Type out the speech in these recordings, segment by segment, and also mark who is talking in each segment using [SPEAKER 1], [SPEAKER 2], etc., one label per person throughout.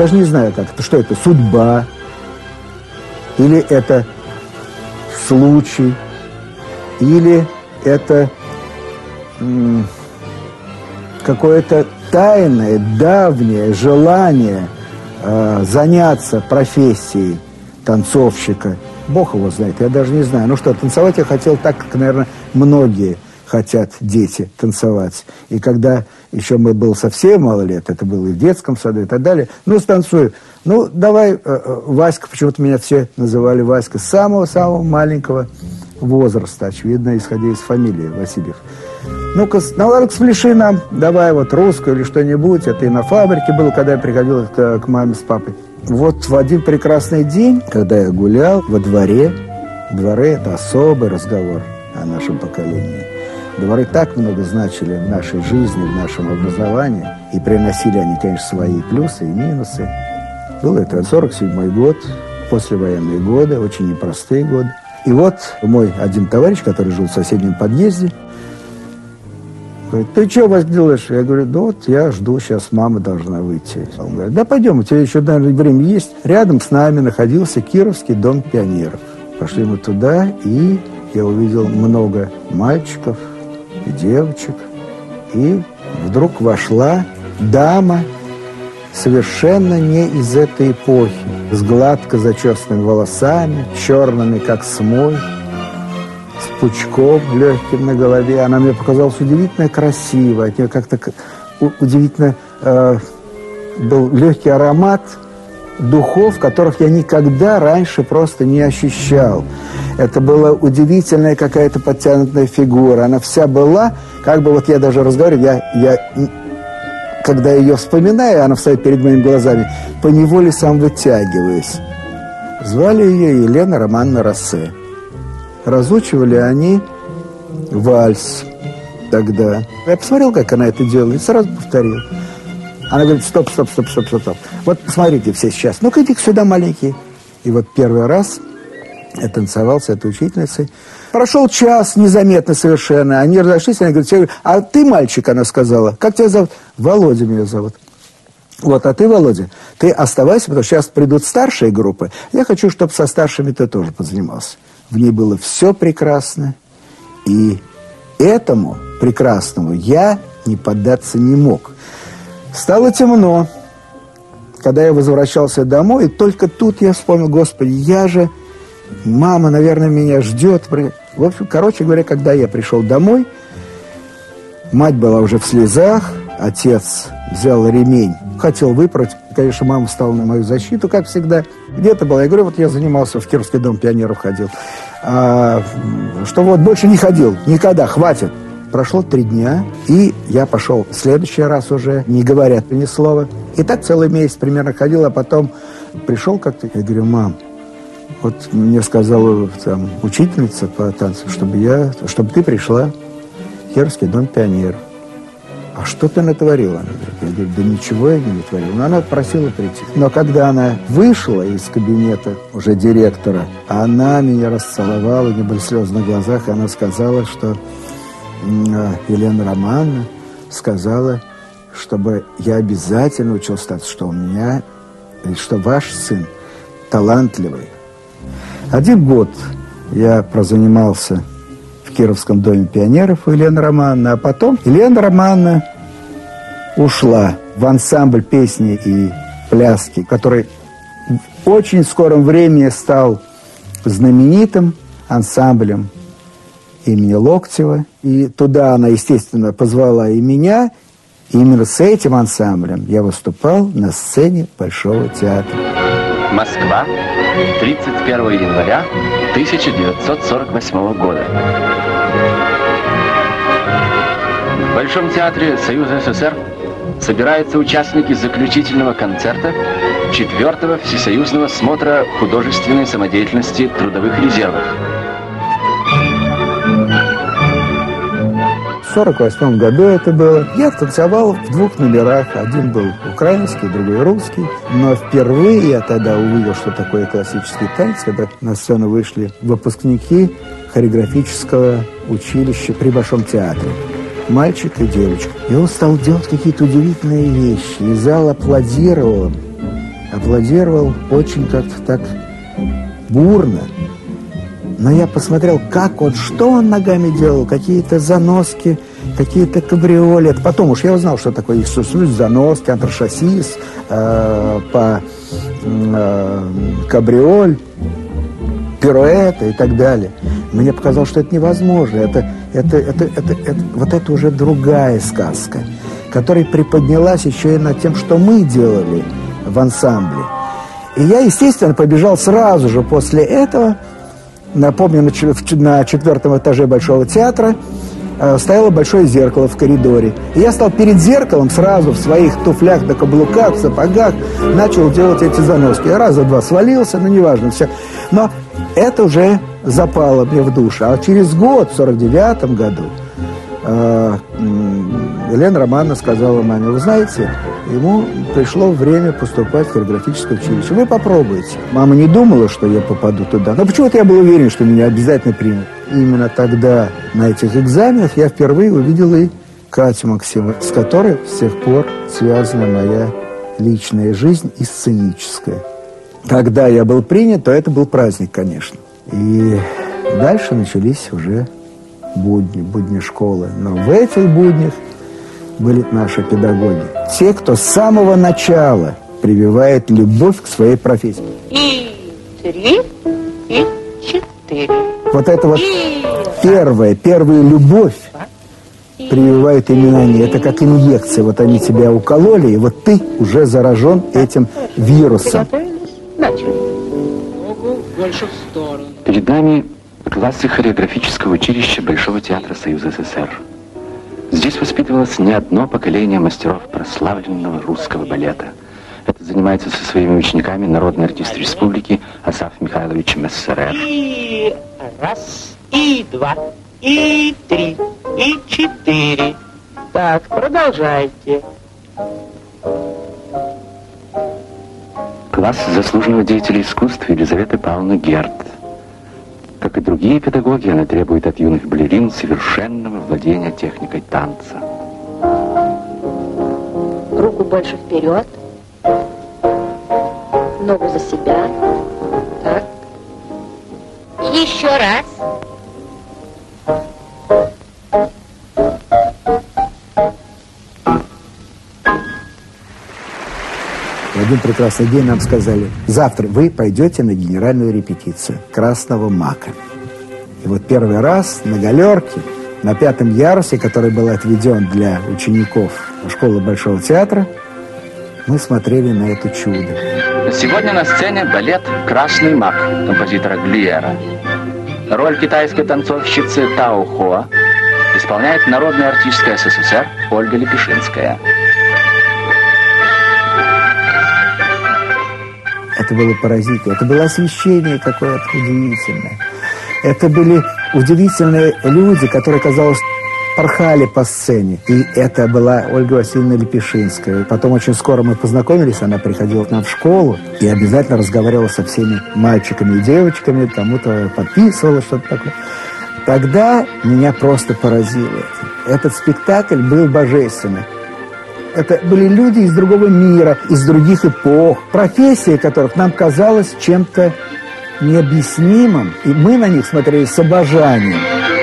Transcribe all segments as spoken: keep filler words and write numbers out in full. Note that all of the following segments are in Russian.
[SPEAKER 1] даже не знаю, как это, что это, судьба, или это случай, или это м- какое-то тайное, давнее желание э, заняться профессией танцовщика. Бог его знает, я даже не знаю. Ну что, танцевать я хотел так, как, наверное, многие хотят дети танцевать. И когда еще мы был совсем мало лет, это было и в детском саду и так далее, ну, станцую. Ну, давай, э, э, Васька, почему-то меня все называли Васька, с самого-самого маленького возраста, очевидно, исходя из фамилии Васильев. Ну-ка, наладок спляши нам, давай вот русскую или что-нибудь. Это и на фабрике было, когда я приходил к, к маме с папой. Вот в один прекрасный день, когда я гулял во дворе, дворы – это особый разговор о нашем поколении. Дворы так много значили в нашей жизни, в нашем образовании, и приносили они, конечно, свои плюсы и минусы. Был это сорок седьмой год, послевоенные годы, очень непростые годы. И вот мой один товарищ, который жил в соседнем подъезде, говорит: ты что, Вась, делаешь? Я говорю: да вот я жду, сейчас мама должна выйти. Он говорит: да пойдем, у тебя еще, наверное, время есть. Рядом с нами находился Кировский дом пионеров. Пошли мы туда, и я увидел много мальчиков и девочек. И вдруг вошла дама, совершенно не из этой эпохи, с гладко зачесанными волосами, черными, как смоль, с пучком легким на голове. Она мне показалась удивительно красивой. От нее как-то удивительно э, был легкий аромат духов, которых я никогда раньше просто не ощущал. Это была удивительная какая-то подтянутая фигура. Она вся была, как бы вот я даже разговариваю, я, я, когда ее вспоминаю, она встает перед моими глазами, поневоле сам вытягиваюсь. Звали ее Елена Романовна Россе. Разучивали они вальс тогда. Я посмотрел, как она это делала, и сразу повторил. Она говорит: стоп, стоп, стоп, стоп, стоп, стоп. Вот посмотрите все сейчас. Ну-ка, иди сюда, маленький. И вот первый раз я танцевал с этой учительницей. Прошел час, незаметно совершенно. Они разошлись, она говорит: а ты мальчик, она сказала. Как тебя зовут? Володя меня зовут. Вот, а ты, Володя, ты оставайся, потому что сейчас придут старшие группы. Я хочу, чтобы со старшими ты тоже позанимался. В ней было все прекрасно. И этому прекрасному я не поддаться не мог. Стало темно, когда я возвращался домой, и только тут я вспомнил: Господи, я же... Мама, наверное, меня ждет. В общем, короче говоря, когда я пришел домой, мать была уже в слезах, отец взял ремень, хотел выпороть. Конечно, мама встала на мою защиту, как всегда. Где-то была. Я говорю: вот я занимался, в Кировский дом пионеров ходил. А, что вот больше не ходил, никогда, хватит. Прошло три дня, и я пошел в следующий раз уже, не говоря ни слова. И так целый месяц примерно ходил, а потом пришел как-то. Я говорю: мам, вот мне сказала там учительница по танцам, чтобы я, чтобы ты пришла в Кировский дом пионеров. А что ты натворила? Она говорит. Я говорю: да ничего я не натворила. Но она просила прийти. Но когда она вышла из кабинета уже директора, она меня расцеловала, у нее были слезы на глазах, и она сказала, что Елена Романовна сказала, чтобы я обязательно учился танцу, что у меня, что ваш сын талантливый. Один год я прозанимался в Кировском доме пионеров у Елены Романовны, а потом Елена Романовна ушла в ансамбль песни и пляски, который в очень скором времени стал знаменитым ансамблем имени Локтева. И туда она, естественно, позвала и меня. И именно с этим ансамблем я выступал на сцене Большого театра.
[SPEAKER 2] Москва, тридцать первого января тысяча девятьсот сорок восьмого года. В Большом театре Союза СССР собираются участники заключительного концерта четвертого всесоюзного смотра художественной самодеятельности трудовых резервов.
[SPEAKER 1] В сорок восьмом году это было. Я танцевал в двух номерах. Один был украинский, другой русский. Но впервые я тогда увидел, что такое классический танец, когда на сцену вышли выпускники хореографического училища при Большом театре. Мальчик и девочка. И он стал делать какие-то удивительные вещи. И зал аплодировал. аплодировал очень как-то так бурно. Но я посмотрел, как он, что он ногами делал, какие-то заноски, какие-то кабриоли. Это потом уж я узнал, что такое Иисус-Иисус, заноски, антрашасис, э, по э, кабриоль, пируэты и так далее. Мне показалось, что это невозможно. Это, это, это, это, это, вот это уже другая сказка, которая приподнялась еще и над тем, что мы делали в ансамбле. И я, естественно, побежал сразу же после этого. Напомню, на четвертом этаже Большого театра стояло большое зеркало в коридоре. И я стал перед зеркалом сразу в своих туфлях на каблуках, в сапогах, начал делать эти заноски. Я раза два свалился, но неважно, все. Но это уже запало мне в душу. А через год, в сорок девятом году, Елена Романовна сказала маме: вы знаете, ему пришло время поступать в хореографическое училище. Вы попробуйте. Мама не думала, что я попаду туда. Но почему-то я был уверен, что меня обязательно примут. И именно тогда, на этих экзаменах, я впервые увидел и Катю Максимову, с которой с тех пор связана моя личная жизнь и сценическая. Когда я был принят, то это был праздник, конечно. И дальше начались уже будни, будни школы. Но в этих буднях были наши педагоги. Те, кто с самого начала прививает любовь к своей профессии.
[SPEAKER 3] И три, и четыре.
[SPEAKER 1] Вот это вот первая, первая любовь прививают именно они. Это как инъекция. Вот они тебя укололи, и вот ты уже заражен этим вирусом.
[SPEAKER 3] Начали. Ногу больше в сторону.
[SPEAKER 2] Перед нами классы хореографического училища Большого театра Союза СССР. Здесь воспитывалось не одно поколение мастеров прославленного русского балета. Это занимается со своими учениками народный артист республики Асаф Михайлович Мессерер.
[SPEAKER 3] И раз, и два, и три, и четыре. Так, продолжайте.
[SPEAKER 2] Класс заслуженного деятеля искусств Елизаветы Павловны Герд. Как и другие педагоги, она требует от юных балерин совершенного владения техникой танца.
[SPEAKER 4] Руку больше вперед. Ногу за себя. Так.
[SPEAKER 3] Еще раз.
[SPEAKER 1] В один прекрасный день нам сказали: завтра вы пойдете на генеральную репетицию «Красного мака». И вот первый раз на галерке, на пятом ярусе, который был отведен для учеников школы Большого театра, мы смотрели на это чудо.
[SPEAKER 2] Сегодня на сцене балет «Красный мак» композитора Глиера. Роль китайской танцовщицы Тао Хоа исполняет народная артистка СССР Ольга Лепешинская.
[SPEAKER 1] Это было поразительно. Это было освещение какое-то удивительное. Это были удивительные люди, которые, казалось, порхали по сцене. И это была Ольга Васильевна Лепешинская. Потом очень скоро мы познакомились, она приходила к нам в школу и обязательно разговаривала со всеми мальчиками и девочками, кому-то подписывала что-то такое. Тогда меня просто поразило это. Этот спектакль был божественный. Это были люди из другого мира, из других эпох, профессии которых нам казалось чем-то необъяснимым, и мы на них смотрели с обожанием.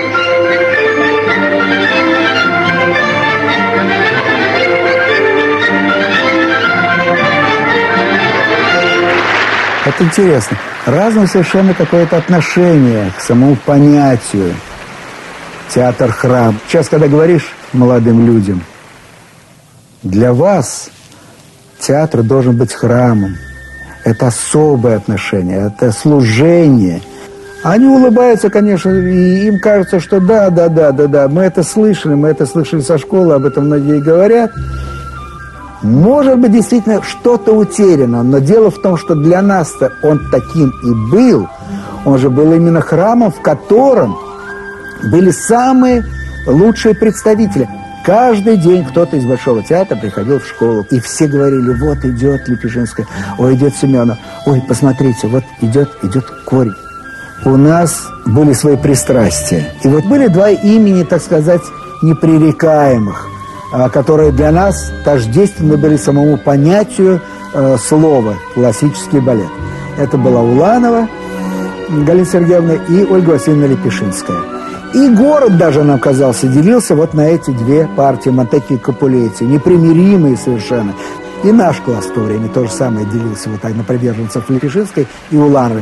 [SPEAKER 1] Это интересно. Разное совершенно какое-то отношение к самому понятию театр-храм. Сейчас, когда говоришь молодым людям: для вас театр должен быть храмом. Это особое отношение, это служение. Они улыбаются, конечно, и им кажется, что да, да, да, да, да, мы это слышали, мы это слышали со школы, об этом многие говорят. Может быть, действительно, что-то утеряно, но дело в том, что для нас-то он таким и был. Он же был именно храмом, в котором были самые лучшие представители. Каждый день кто-то из Большого театра приходил в школу, и все говорили: вот идет Лепешинская, ой, идет Семенов, ой, посмотрите, вот идет, идет Корень. У нас были свои пристрастия. И вот были два имени, так сказать, непререкаемых, которые для нас тождественны были самому понятию э, слова классический балет. Это была Уланова Галина Сергеевна и Ольга Васильевна Лепешинская. И город даже нам казался делился вот на эти две партии, Монтекки и Капулетти, непримиримые совершенно. И наш класс в то время то же самое делился вот так на приверженцев Лепешинской и Улановой.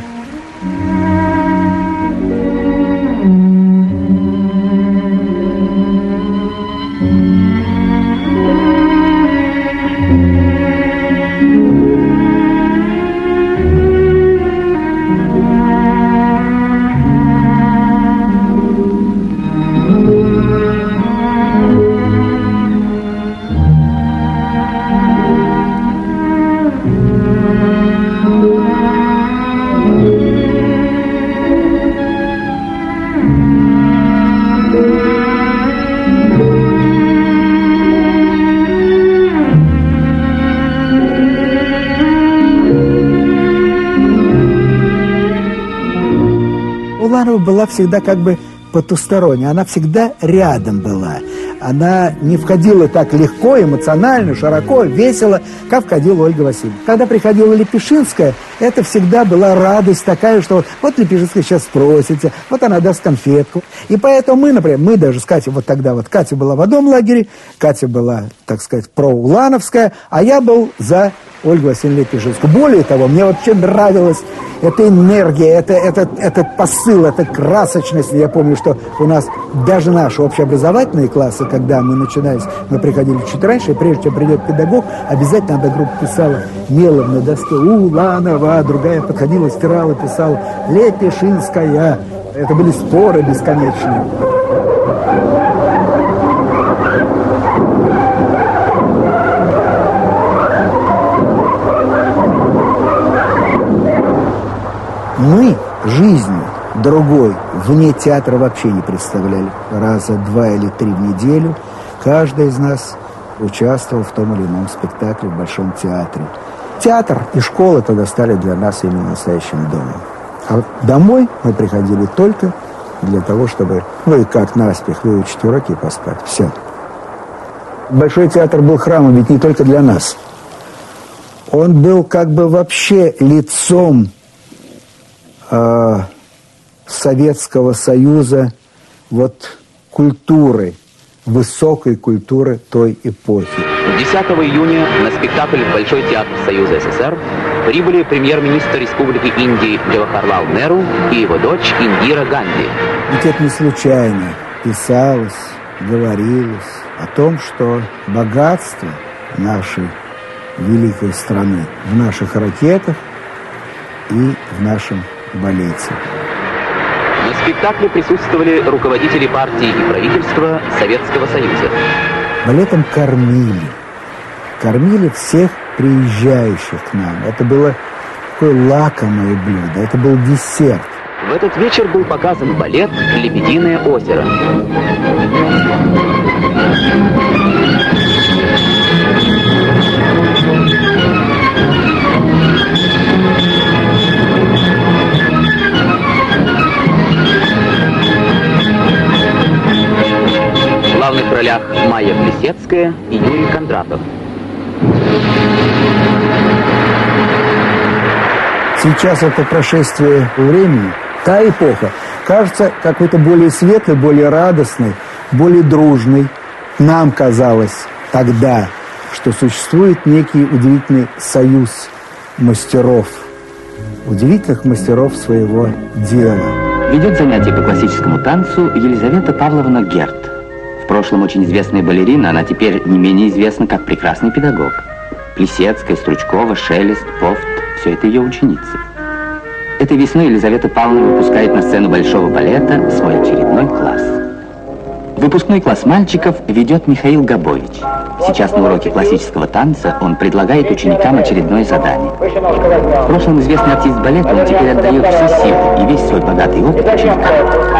[SPEAKER 1] Уланова была всегда как бы потусторонняя, она всегда рядом была. Она не входила так легко, эмоционально, широко, весело, как входила Ольга Васильевна. Когда приходила Лепешинская, это всегда была радость такая, что вот, вот Лепешинская сейчас спросится, вот она даст конфетку. И поэтому мы, например, мы даже с Катей, вот тогда вот Катя была в одном лагере, Катя была, так сказать, проулановская, а я был за Ольгу Васильевну Лепешинскую. Более того, мне вообще нравилась эта энергия, это, это, этот посыл, эта красочность. Я помню, что у нас даже наши общеобразовательные классы, когда мы начинались, мы приходили чуть раньше, и прежде чем придет педагог, обязательно одна группа писала мелом на доске «Уланова», другая подходила, стирала, писала «Лепешинская». Это были споры бесконечные. Мы жизни другой вне театра вообще не представляли. Раза два или три в неделю каждый из нас участвовал в том или ином спектакле в Большом театре. Театр и школа тогда стали для нас именно настоящим домом. А вот домой мы приходили только для того, чтобы, ну и как наспех, выучить уроки и поспать. Все. Большой театр был храмом ведь не только для нас. Он был как бы вообще лицом э, Советского Союза, вот культуры, высокой культуры той эпохи.
[SPEAKER 5] десятого июня на спектакль в Большой театр Союза СССР прибыли премьер-министр Республики Индии Джавахарлал Неру и его дочь Индира Ганди.
[SPEAKER 1] Ведь это не случайно писалось, говорилось о том, что богатство нашей великой страны в наших ракетах и в нашем балете.
[SPEAKER 5] На спектакле присутствовали руководители партии и правительства Советского Союза.
[SPEAKER 1] Балетом кормили. Кормили всех приезжающих к нам. Это было такое лакомое блюдо, это был десерт.
[SPEAKER 5] В этот вечер был показан балет «Лебединое озеро». В главных ролях Майя Плесецкая и Юрий Кондратов.
[SPEAKER 1] Сейчас, это прошествие времени, та эпоха кажется какой-то более светлой, более радостной, более дружной. Нам казалось тогда, что существует некий удивительный союз мастеров, удивительных мастеров своего дела.
[SPEAKER 5] Ведет занятия по классическому танцу Елизавета Павловна Герт. В прошлом очень известная балерина, она теперь не менее известна как прекрасный педагог. Плесецкая, Стручкова, Шелест, Пофт – все это ее ученицы. Этой весной Елизавета Павловна выпускает на сцену Большого балета свой очередной класс. Выпускной класс мальчиков ведет Михаил Габович. Сейчас на уроке классического танца он предлагает ученикам очередное задание. В прошлом известный артист балета, он теперь отдает все силы и весь свой богатый опыт ученикам.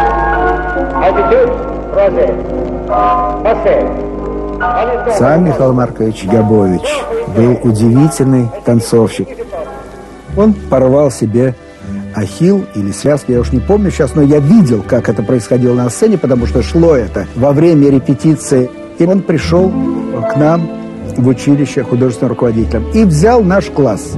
[SPEAKER 1] Сам Михаил Маркович Габович был удивительный танцовщик. Он порвал себе ахилл или связки, я уж не помню сейчас, но я видел, как это происходило на сцене, потому что шло это во время репетиции. И он пришел к нам в в училище художественным руководителем и взял наш класс.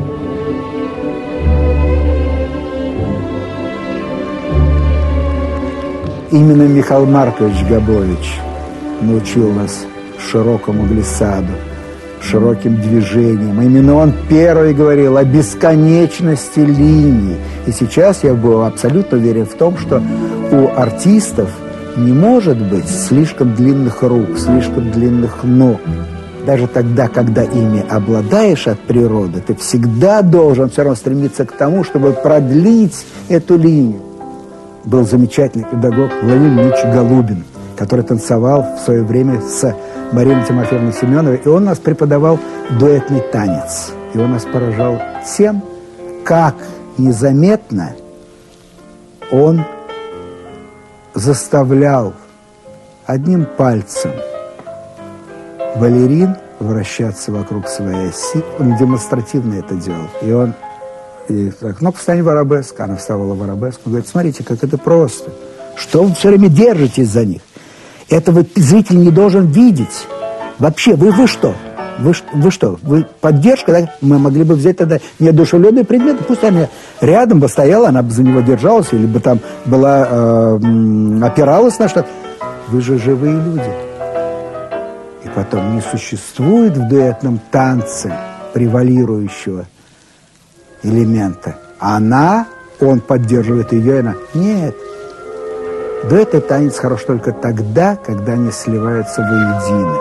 [SPEAKER 1] Именно Михаил Маркович Габович научил нас широкому глиссаду, широким движением. Именно он первый говорил о бесконечности линий. И сейчас я был абсолютно уверен в том, что у артистов не может быть слишком длинных рук, слишком длинных ног. Даже тогда, когда ими обладаешь от природы, ты всегда должен все равно стремиться к тому, чтобы продлить эту линию. Был замечательный педагог Владимир Ильич Голубин, который танцевал в свое время с Мариной Тимофеевной Семеновой, и он нас преподавал дуэтный танец. И он нас поражал тем, как незаметно он заставлял одним пальцем балерин вращаться вокруг своей оси. Он демонстративно это делал. И он и так, ну-ка, встань в арабеск. Она вставала в арабеск. Он говорит, смотрите, как это просто. Что вы все время держитесь за них? Этого зритель не должен видеть. Вообще, вы, вы что? Вы, вы что? Вы поддержка? Да? Мы могли бы взять тогда неодушевленные предметы. Пусть она рядом бы стояла, она бы за него держалась, или бы там была, э, опиралась на что-то. Вы же живые люди. И потом, не существует в дуэтном танце превалирующего элемента. Она, он поддерживает ее, и она. Нет. Дуэтный танец хорош только тогда, когда они сливаются воедино.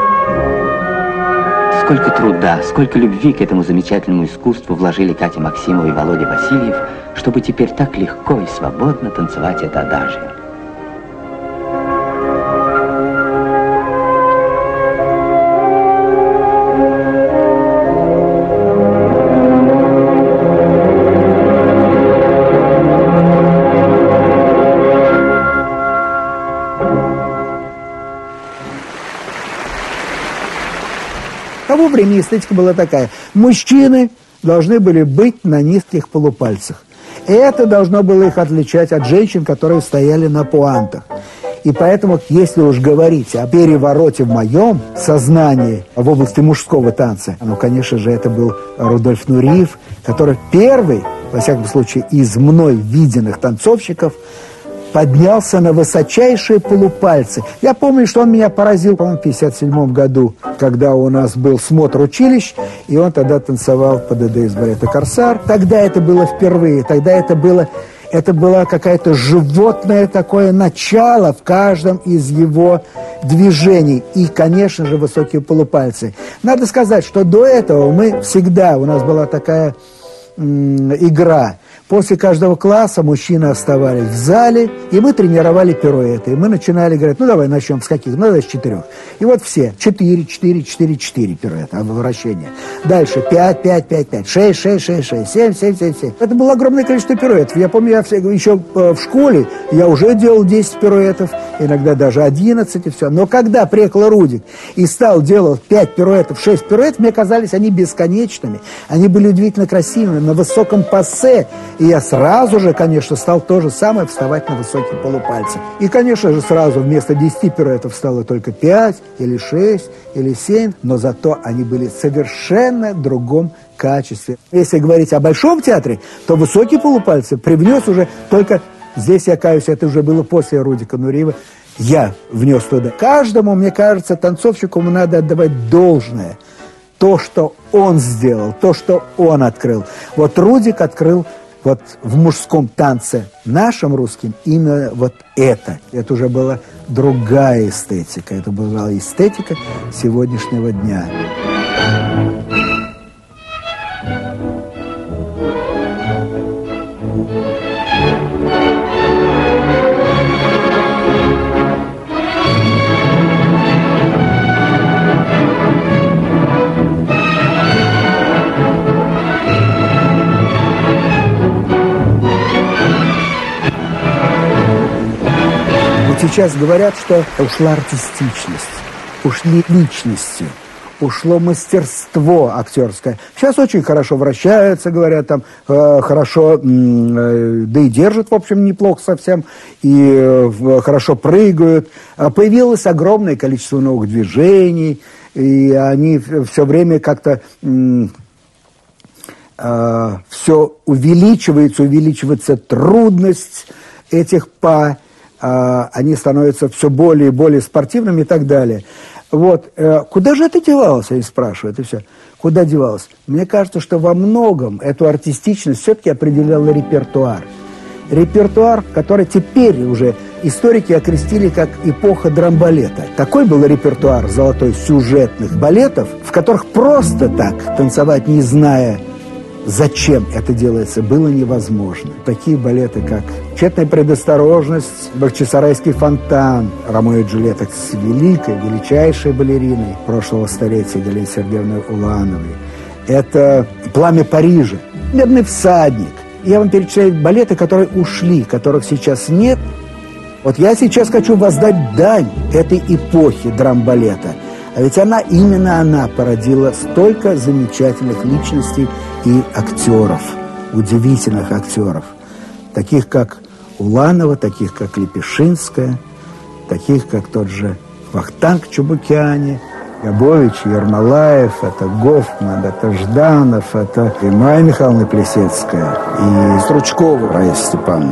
[SPEAKER 5] Сколько труда, сколько любви к этому замечательному искусству вложили Катя Максимова и Володя Васильев, чтобы теперь так легко и свободно танцевать это адажио.
[SPEAKER 1] Того времени эстетика была такая. Мужчины должны были быть на низких полупальцах. И это должно было их отличать от женщин, которые стояли на пуантах. И поэтому, если уж говорить о перевороте в моем сознании в области мужского танца, ну, конечно же, это был Рудольф Нуриев, который первый, во всяком случае, из мной виденных танцовщиков, поднялся на высочайшие полупальцы. Я помню, что он меня поразил, по-моему, в пятьдесят седьмом году, когда у нас был смотр училищ, и он тогда танцевал ПДД из балета «Корсар». Тогда это было впервые, тогда это было, это было какое-то животное такое начало в каждом из его движений. И, конечно же, высокие полупальцы. Надо сказать, что до этого мы всегда, у нас была такая м- игра. После каждого класса мужчины оставались в зале, и мы тренировали пируэты. И мы начинали говорить, ну давай начнем с каких? Ну давай с четырех. И вот все. Четыре, четыре, четыре, четыре пируэта, вращения. Дальше пять, пять, пять, пять, шесть, шесть, шесть, шесть, семь, семь, семь, семь. Это было огромное количество пируэтов. Я помню, я еще в школе, я уже делал десять пируэтов, иногда даже одиннадцать и все. Но когда приехал Рудик и стал делать пять пируэтов, шесть пируэтов, мне казались они бесконечными. Они были удивительно красивыми, на высоком пассе. И я сразу же, конечно, стал то же самое вставать на высокие полупальцы. И, конечно же, сразу вместо десяти пируэтов стало только пять, или шесть, или семь, но зато они были в совершенно другом качестве. Если говорить о Большом театре, то высокие полупальцы привнес уже только, здесь я каюсь, это уже было после Рудика Нуриева, я внес туда. Каждому, мне кажется, танцовщику надо отдавать должное. То, что он сделал, то, что он открыл. Вот Рудик открыл вот в мужском танце нашим русским именно вот это. Это уже была другая эстетика. Это была эстетика сегодняшнего дня. Сейчас говорят, что ушла артистичность, ушли личности, ушло мастерство актерское. Сейчас очень хорошо вращаются, говорят, там, э, хорошо, э, да и держат, в общем, неплохо совсем, и э, хорошо прыгают. Появилось огромное количество новых движений, и они все время как-то э, все увеличивается, увеличивается трудность этих па, э, они становятся все более и более спортивными и так далее. Вот, э, куда же это девалось, они спрашивают, и все. Куда девалось? Мне кажется, что во многом эту артистичность все-таки определял репертуар. Репертуар, который теперь уже историки окрестили как эпоха драмбалета. Такой был репертуар золотой сюжетных балетов, в которых просто так танцевать, не зная, зачем это делается, было невозможно. Такие балеты, как «Тщетная предосторожность», «Бахчисарайский фонтан», «Ромео и Джульетта» с великой, величайшей балериной прошлого столетия Галиной Сергеевной Улановой. Это «Пламя Парижа», «Медный всадник». Я вам перечисляю балеты, которые ушли, которых сейчас нет. Вот я сейчас хочу воздать дань этой эпохи драмбалета. А ведь она, именно она породила столько замечательных личностей и актеров, удивительных актеров. Таких, как Уланова, таких, как Лепешинская, таких, как тот же Вахтанг Чубукяне, Габович, Ермолаев, это Гофман, это Жданов, это и Майя Михайловна Плесецкая, и Стручкова Раиса Степановна.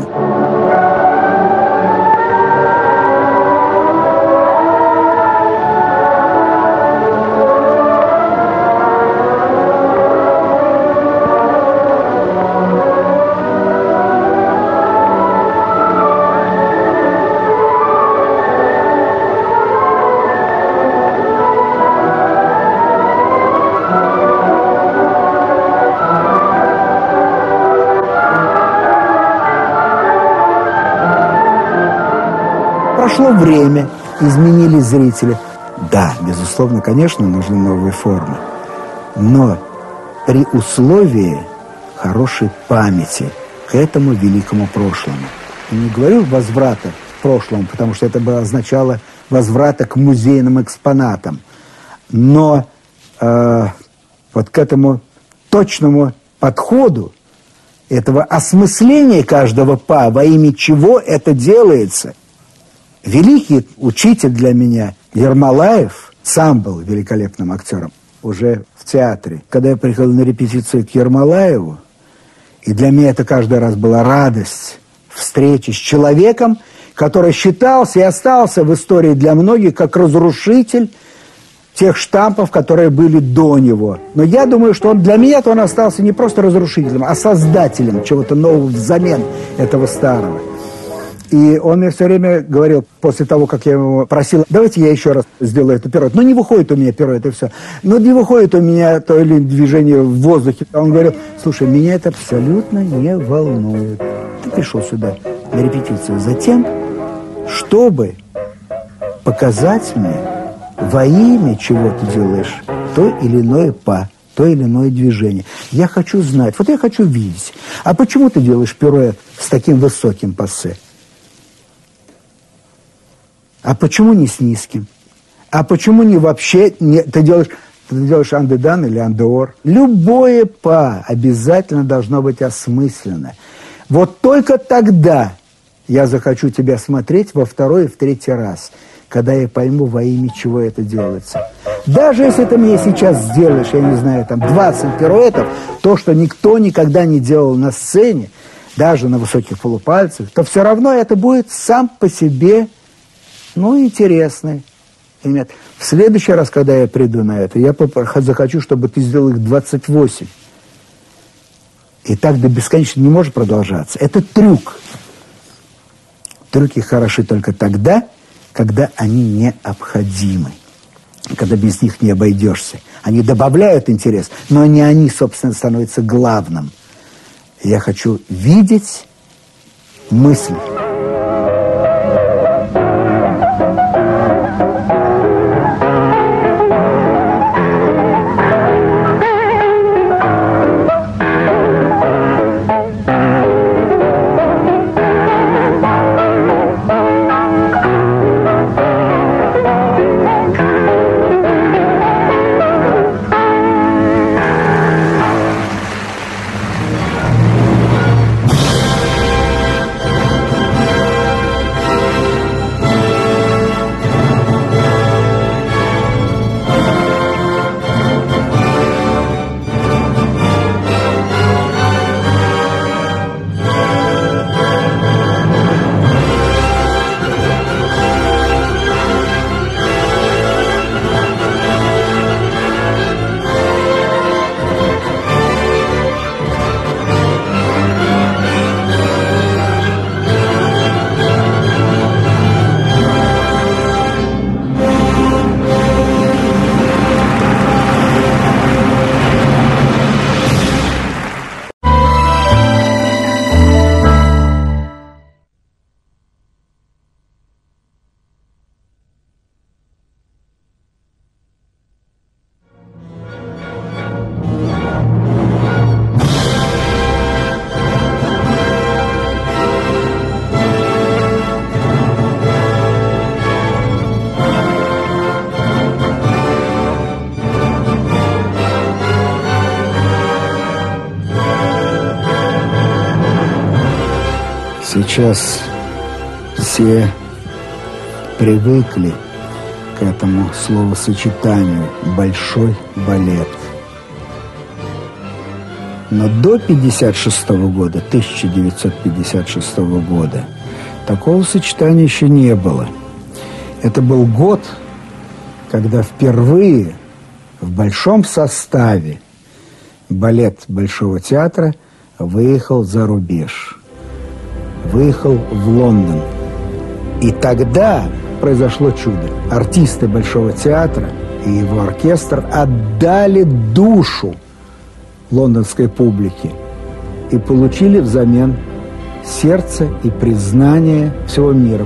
[SPEAKER 1] Прошло время, изменились зрители. Да, безусловно, конечно, нужны новые формы. Но при условии хорошей памяти к этому великому прошлому. Я не говорю возврата к прошлому, потому что это бы означало возврата к музейным экспонатам. Но э, вот к этому точному подходу, этого осмысления каждого па, во имя чего это делается. Великий учитель для меня Ермолаев сам был великолепным актером уже в театре. Когда я приходил на репетицию к Ермолаеву, и для меня это каждый раз была радость встречи с человеком, который считался и остался в истории для многих как разрушитель тех штампов, которые были до него. Но я думаю, что он, для меня-то он остался не просто разрушителем, а создателем чего-то нового взамен этого старого. И он мне все время говорил, после того, как я его просил, давайте я еще раз сделаю эту пируэт. Ну, не выходит у меня пируэт, и все. Ну, не выходит у меня то или иное движение в воздухе. Он говорил, слушай, меня это абсолютно не волнует. Ты пришел сюда на репетицию затем, чтобы показать мне, во имя чего ты делаешь то или иное па, то или иное движение. Я хочу знать, вот я хочу видеть. А почему ты делаешь пируэт с таким высоким пассе? А почему не с низким? А почему не вообще не, ты делаешь, ты делаешь андедан или андеор? Любое па обязательно должно быть осмысленно. Вот только тогда я захочу тебя смотреть во второй и в третий раз, когда я пойму, во имя чего это делается. Даже если ты мне сейчас сделаешь, я не знаю, там двадцать пируэтов, то, что никто никогда не делал на сцене, даже на высоких полупальцах, то все равно это будет сам по себе, ну, интересный. Нет. В следующий раз, когда я приду на это, я захочу, чтобы ты сделал их двадцать восемь. И так до бесконечно не может продолжаться. Это трюк. Трюки хороши только тогда, когда они необходимы. Когда без них не обойдешься. Они добавляют интерес, но не они, собственно, становятся главным. Я хочу видеть мысль. Сейчас все привыкли к этому словосочетанию «большой балет». Но до пятьдесят шестого года, тысяча девятьсот пятьдесят шестого года, такого сочетания еще не было. Это был год, когда впервые в большом составе балет Большого театра выехал за рубеж, выехал в Лондон. И тогда произошло чудо. Артисты Большого театра и его оркестр отдали душу лондонской публике и получили взамен сердце и признание всего мира.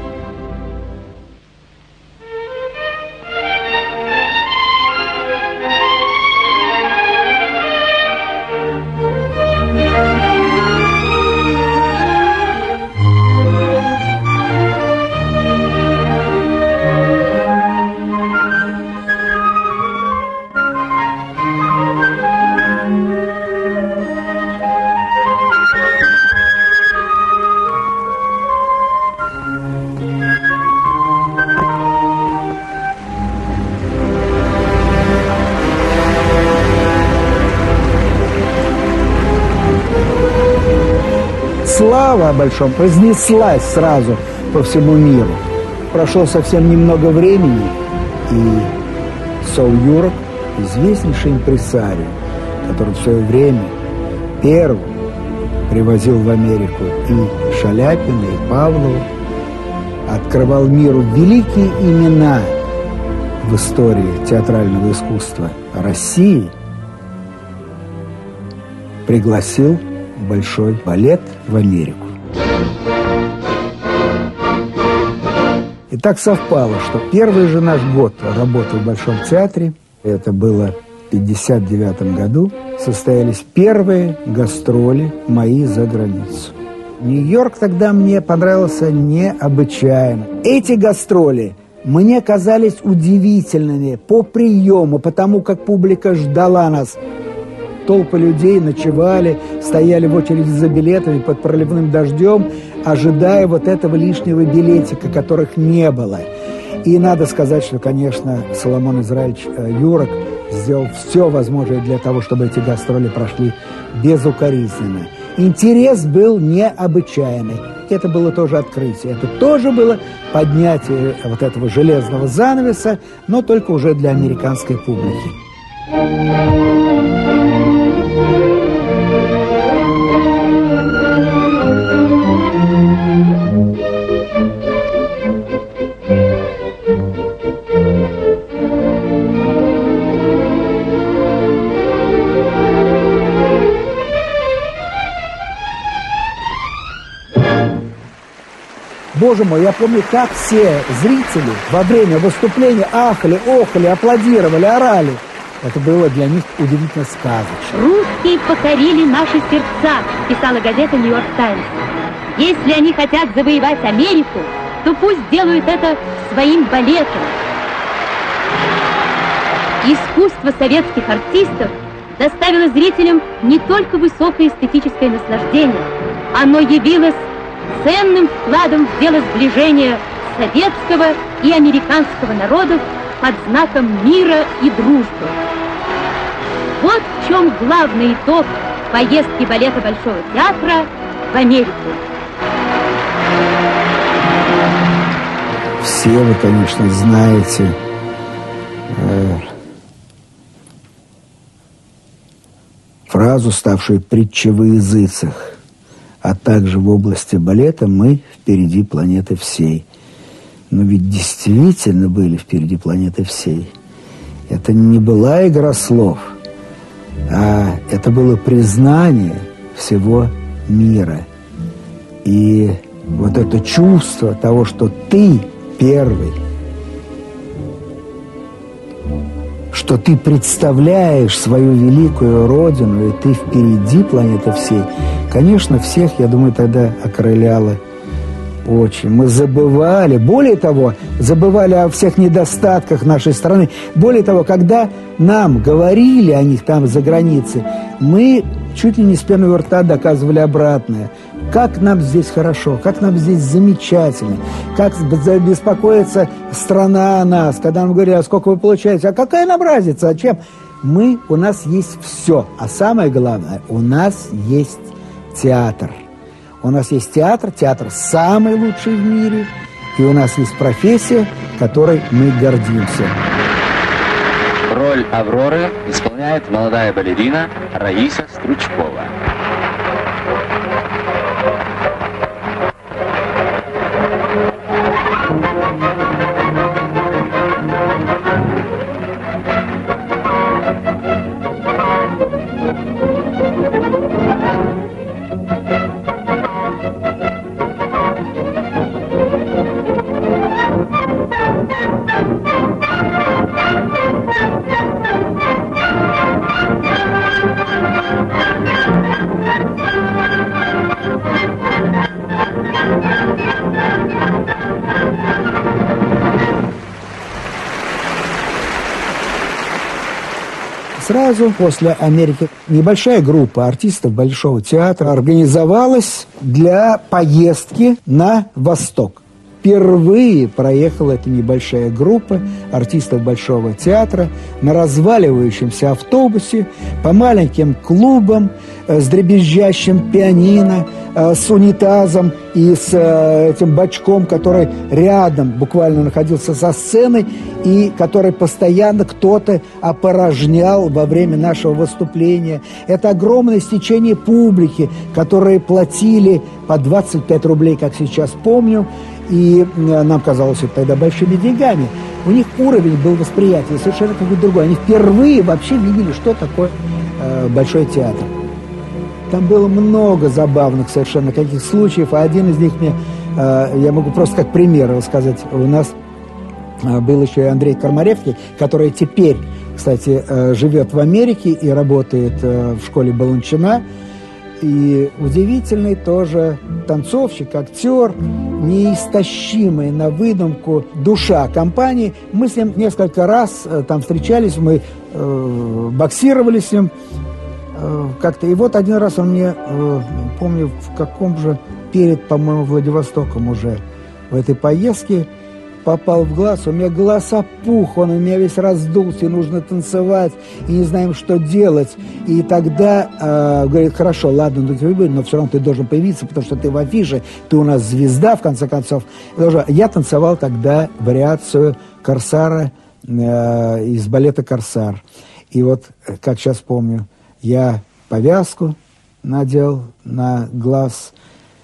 [SPEAKER 1] Слава о Большом разнеслась сразу по всему миру. Прошло совсем немного времени, и Сол Юрок, известнейший импресарио, который в свое время первым привозил в Америку и Шаляпина, и Павлова, открывал миру великие имена в истории театрального искусства России, пригласил Большой балет в Америку. И так совпало, что первый же наш год работы в Большом театре, это было в пятьдесят девятом году, состоялись первые гастроли мои за границу. Нью-Йорк тогда мне понравился необычайно. Эти гастроли мне казались удивительными по приему, потому как публика ждала нас. Толпы людей ночевали, стояли в очереди за билетами под проливным дождем, ожидая вот этого лишнего билетика, которых не было. И надо сказать, что, конечно, Соломон Израильевич Юрок сделал все возможное для того, чтобы эти гастроли прошли безукоризненно. Интерес был необычайный. Это было тоже открытие. Это тоже было поднятие вот этого железного занавеса, но только уже для американской публики. Боже мой, я помню, как все зрители во время выступления ахали, охали, аплодировали, орали. Это было для них удивительно сказочно.
[SPEAKER 6] «Русские покорили наши сердца», писала газета «Нью-Йорк Таймс». «Если они хотят завоевать Америку, то пусть делают это своим балетом». Искусство советских артистов доставило зрителям не только высокое эстетическое наслаждение, оно явилось ценным вкладом в дело сближения советского и американского народов под знаком мира и дружбы. Вот в чем главный итог поездки балета Большого театра в Америку.
[SPEAKER 1] Все вы, конечно, знаете э, фразу, ставшую притчей во языцах, а также в области балета мы впереди планеты всей. Но ведь действительно были впереди планеты всей. Это не была игра слов, а это было признание всего мира. И вот это чувство того, что ты первый, что ты представляешь свою великую родину, и ты впереди планеты всей, конечно, всех, я думаю, тогда окрыляло очень. Мы забывали, более того, забывали о всех недостатках нашей страны. Более того, когда нам говорили о них там за границей, мы чуть ли не с пеной у рта доказывали обратное. как нам здесь хорошо, как нам здесь замечательно, как беспокоится страна о нас, когда нам говорят, а сколько вы получаете, а какая нам разница, а чем? Мы, у нас есть все, а самое главное, у нас есть театр. У нас есть театр, театр самый лучший в мире, и у нас есть профессия, которой мы гордимся.
[SPEAKER 2] Роль Авроры исполняет молодая балерина Раиса Стручкова.
[SPEAKER 1] Сразу после Америки небольшая группа артистов Большого театра организовалась для поездки на Восток. Впервые проехала эта небольшая группа артистов Большого театра на разваливающемся автобусе по маленьким клубам с дребезжащим пианино, с унитазом и с этим бачком, который рядом буквально находился со сценой и который постоянно кто-то опорожнял во время нашего выступления. Это огромное стечение публики, которые платили по двадцать пять рублей, как сейчас помню, и нам казалось это тогда большими деньгами. У них уровень был восприятия совершенно какой-то другой. Они впервые вообще видели, что такое э, Большой театр. Там было много забавных совершенно каких случаев, а один из них мне, э, я могу просто как пример рассказать. У нас э, был еще и Андрей Кармаревский, который теперь, кстати, э, живет в Америке и работает э, в школе Баланчина. И удивительный тоже танцовщик, актер, неистощимый на выдумку душа компании. Мы с ним несколько раз э, там встречались, мы э, боксировали с ним э, как-то. И вот один раз он мне, э, помню, в каком же, перед, по-моему, Владивостоком уже, в этой поездке, попал в глаз, у меня глаз опух, он у меня весь раздулся, и нужно танцевать, и не знаем, что делать. И тогда э, говорит, хорошо, ладно, ну, ты, но все равно ты должен появиться, потому что ты в афише, ты у нас звезда, в конце концов. Я танцевал тогда вариацию «Корсара» э, из балета «Корсар». И вот, как сейчас помню, я повязку надел на глаз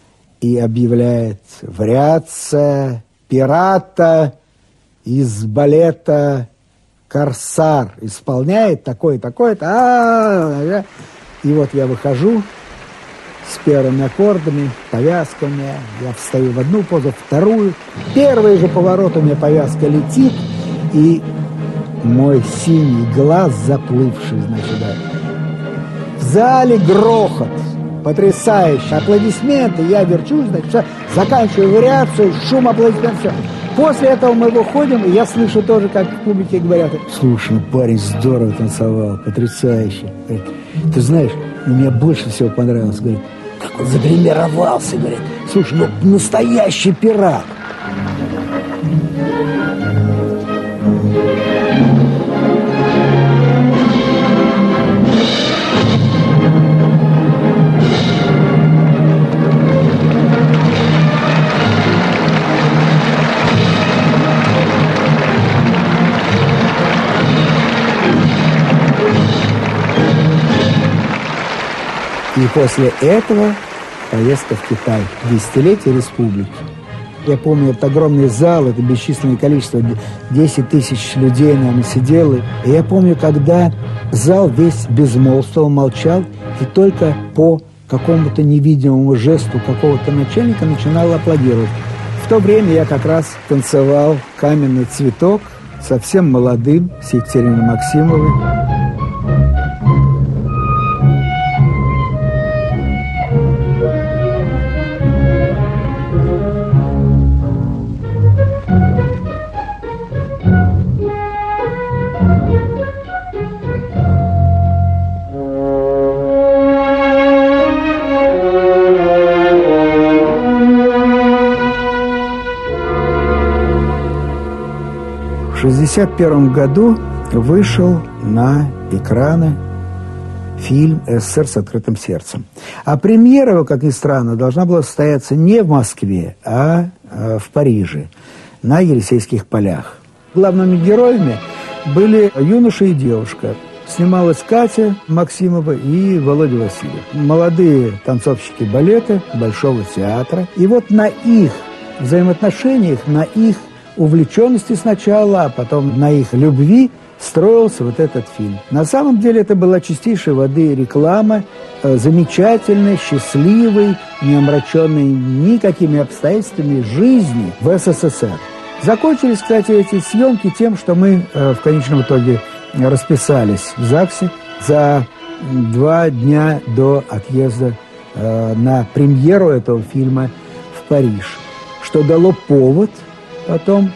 [SPEAKER 1] и объявляет «Вариация пирата из балета «Корсар» исполняет такое, такое-то. А-а-а. И вот я выхожу с первыми аккордами, повязками. Я встаю в одну позу, вторую. Первый же поворот у меня повязка летит, и мой синий глаз заплывший, значит, да. В зале грохот. Потрясающе. Аплодисменты, я верчусь, значит, все, заканчиваю вариацию, шум, аплодисментов, все. После этого мы выходим, и я слышу тоже, как в публике говорят, слушай, ну парень здорово танцевал, потрясающе. Говорит, ты знаешь, мне больше всего понравилось, говорит, как он загримировался, говорит, слушай, ну настоящий пират. И после этого поездка в Китай, десятилетие республики. Я помню, это огромный зал, это бесчисленное количество, десять тысяч людей, наверное, сидело. И я помню, когда зал весь безмолвствовал, молчал, и только по какому-то невидимому жесту какого-то начальника начинал аплодировать. В то время я как раз танцевал «Каменный цветок», совсем молодым, с Екатериной Максимовой. шестьдесят первом году вышел на экраны фильм «СССР с открытым сердцем». А премьера его, как ни странно, должна была состояться не в Москве, а в Париже, на Елисейских полях. Главными героями были юноша и девушка. Снималась Катя Максимова и Володя Васильев. Молодые танцовщики балета, Большого театра. И вот на их взаимоотношениях, на их увлеченности сначала, а потом на их любви строился вот этот фильм. На самом деле это была чистейшей воды реклама э, замечательной, счастливой, не омраченной никакими обстоятельствами жизни в СССР. Закончились, кстати, эти съемки тем, что мы э, в конечном итоге расписались в ЗАГСе за два дня до отъезда э, на премьеру этого фильма в Париж, что дало повод потом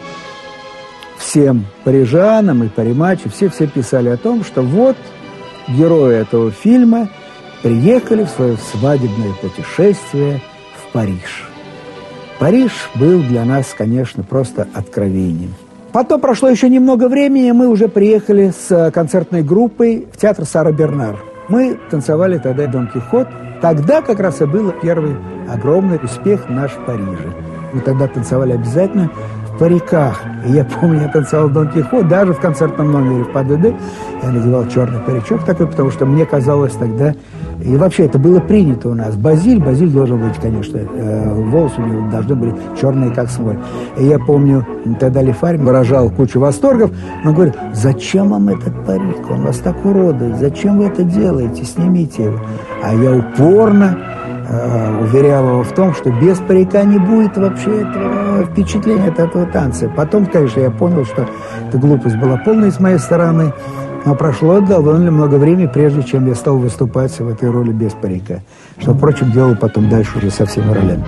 [SPEAKER 1] всем парижанам и паримачи, все-все писали о том, что вот герои этого фильма приехали в свое свадебное путешествие в Париж. Париж был для нас, конечно, просто откровением. Потом прошло еще немного времени, и мы уже приехали с концертной группой в театр Сара Бернар. Мы танцевали тогда «Дон Кихот». Тогда как раз и был первый огромный успех наш в Париже. Мы тогда танцевали обязательно в париках. И я помню, я танцевал «Дон Кихот», даже в концертном номере в ПДД. Я надевал черный паричок такой, потому что мне казалось тогда... И вообще это было принято у нас. Базиль, Базиль должен быть, конечно, э, волосы у него должны быть черные, как смоль. И я помню, тогда Лифарь выражал кучу восторгов, но говорит: зачем вам этот парик? Он вас так уродует. Зачем вы это делаете? Снимите его. А я упорно э, уверял его в том, что без парика не будет вообще этого впечатления от этого танца. Потом, конечно, я понял, что эта глупость была полной с моей стороны. Но прошло довольно много времени, прежде чем я стал выступать в этой роли без парика. Что, впрочем, делал потом дальше уже со всеми ролями.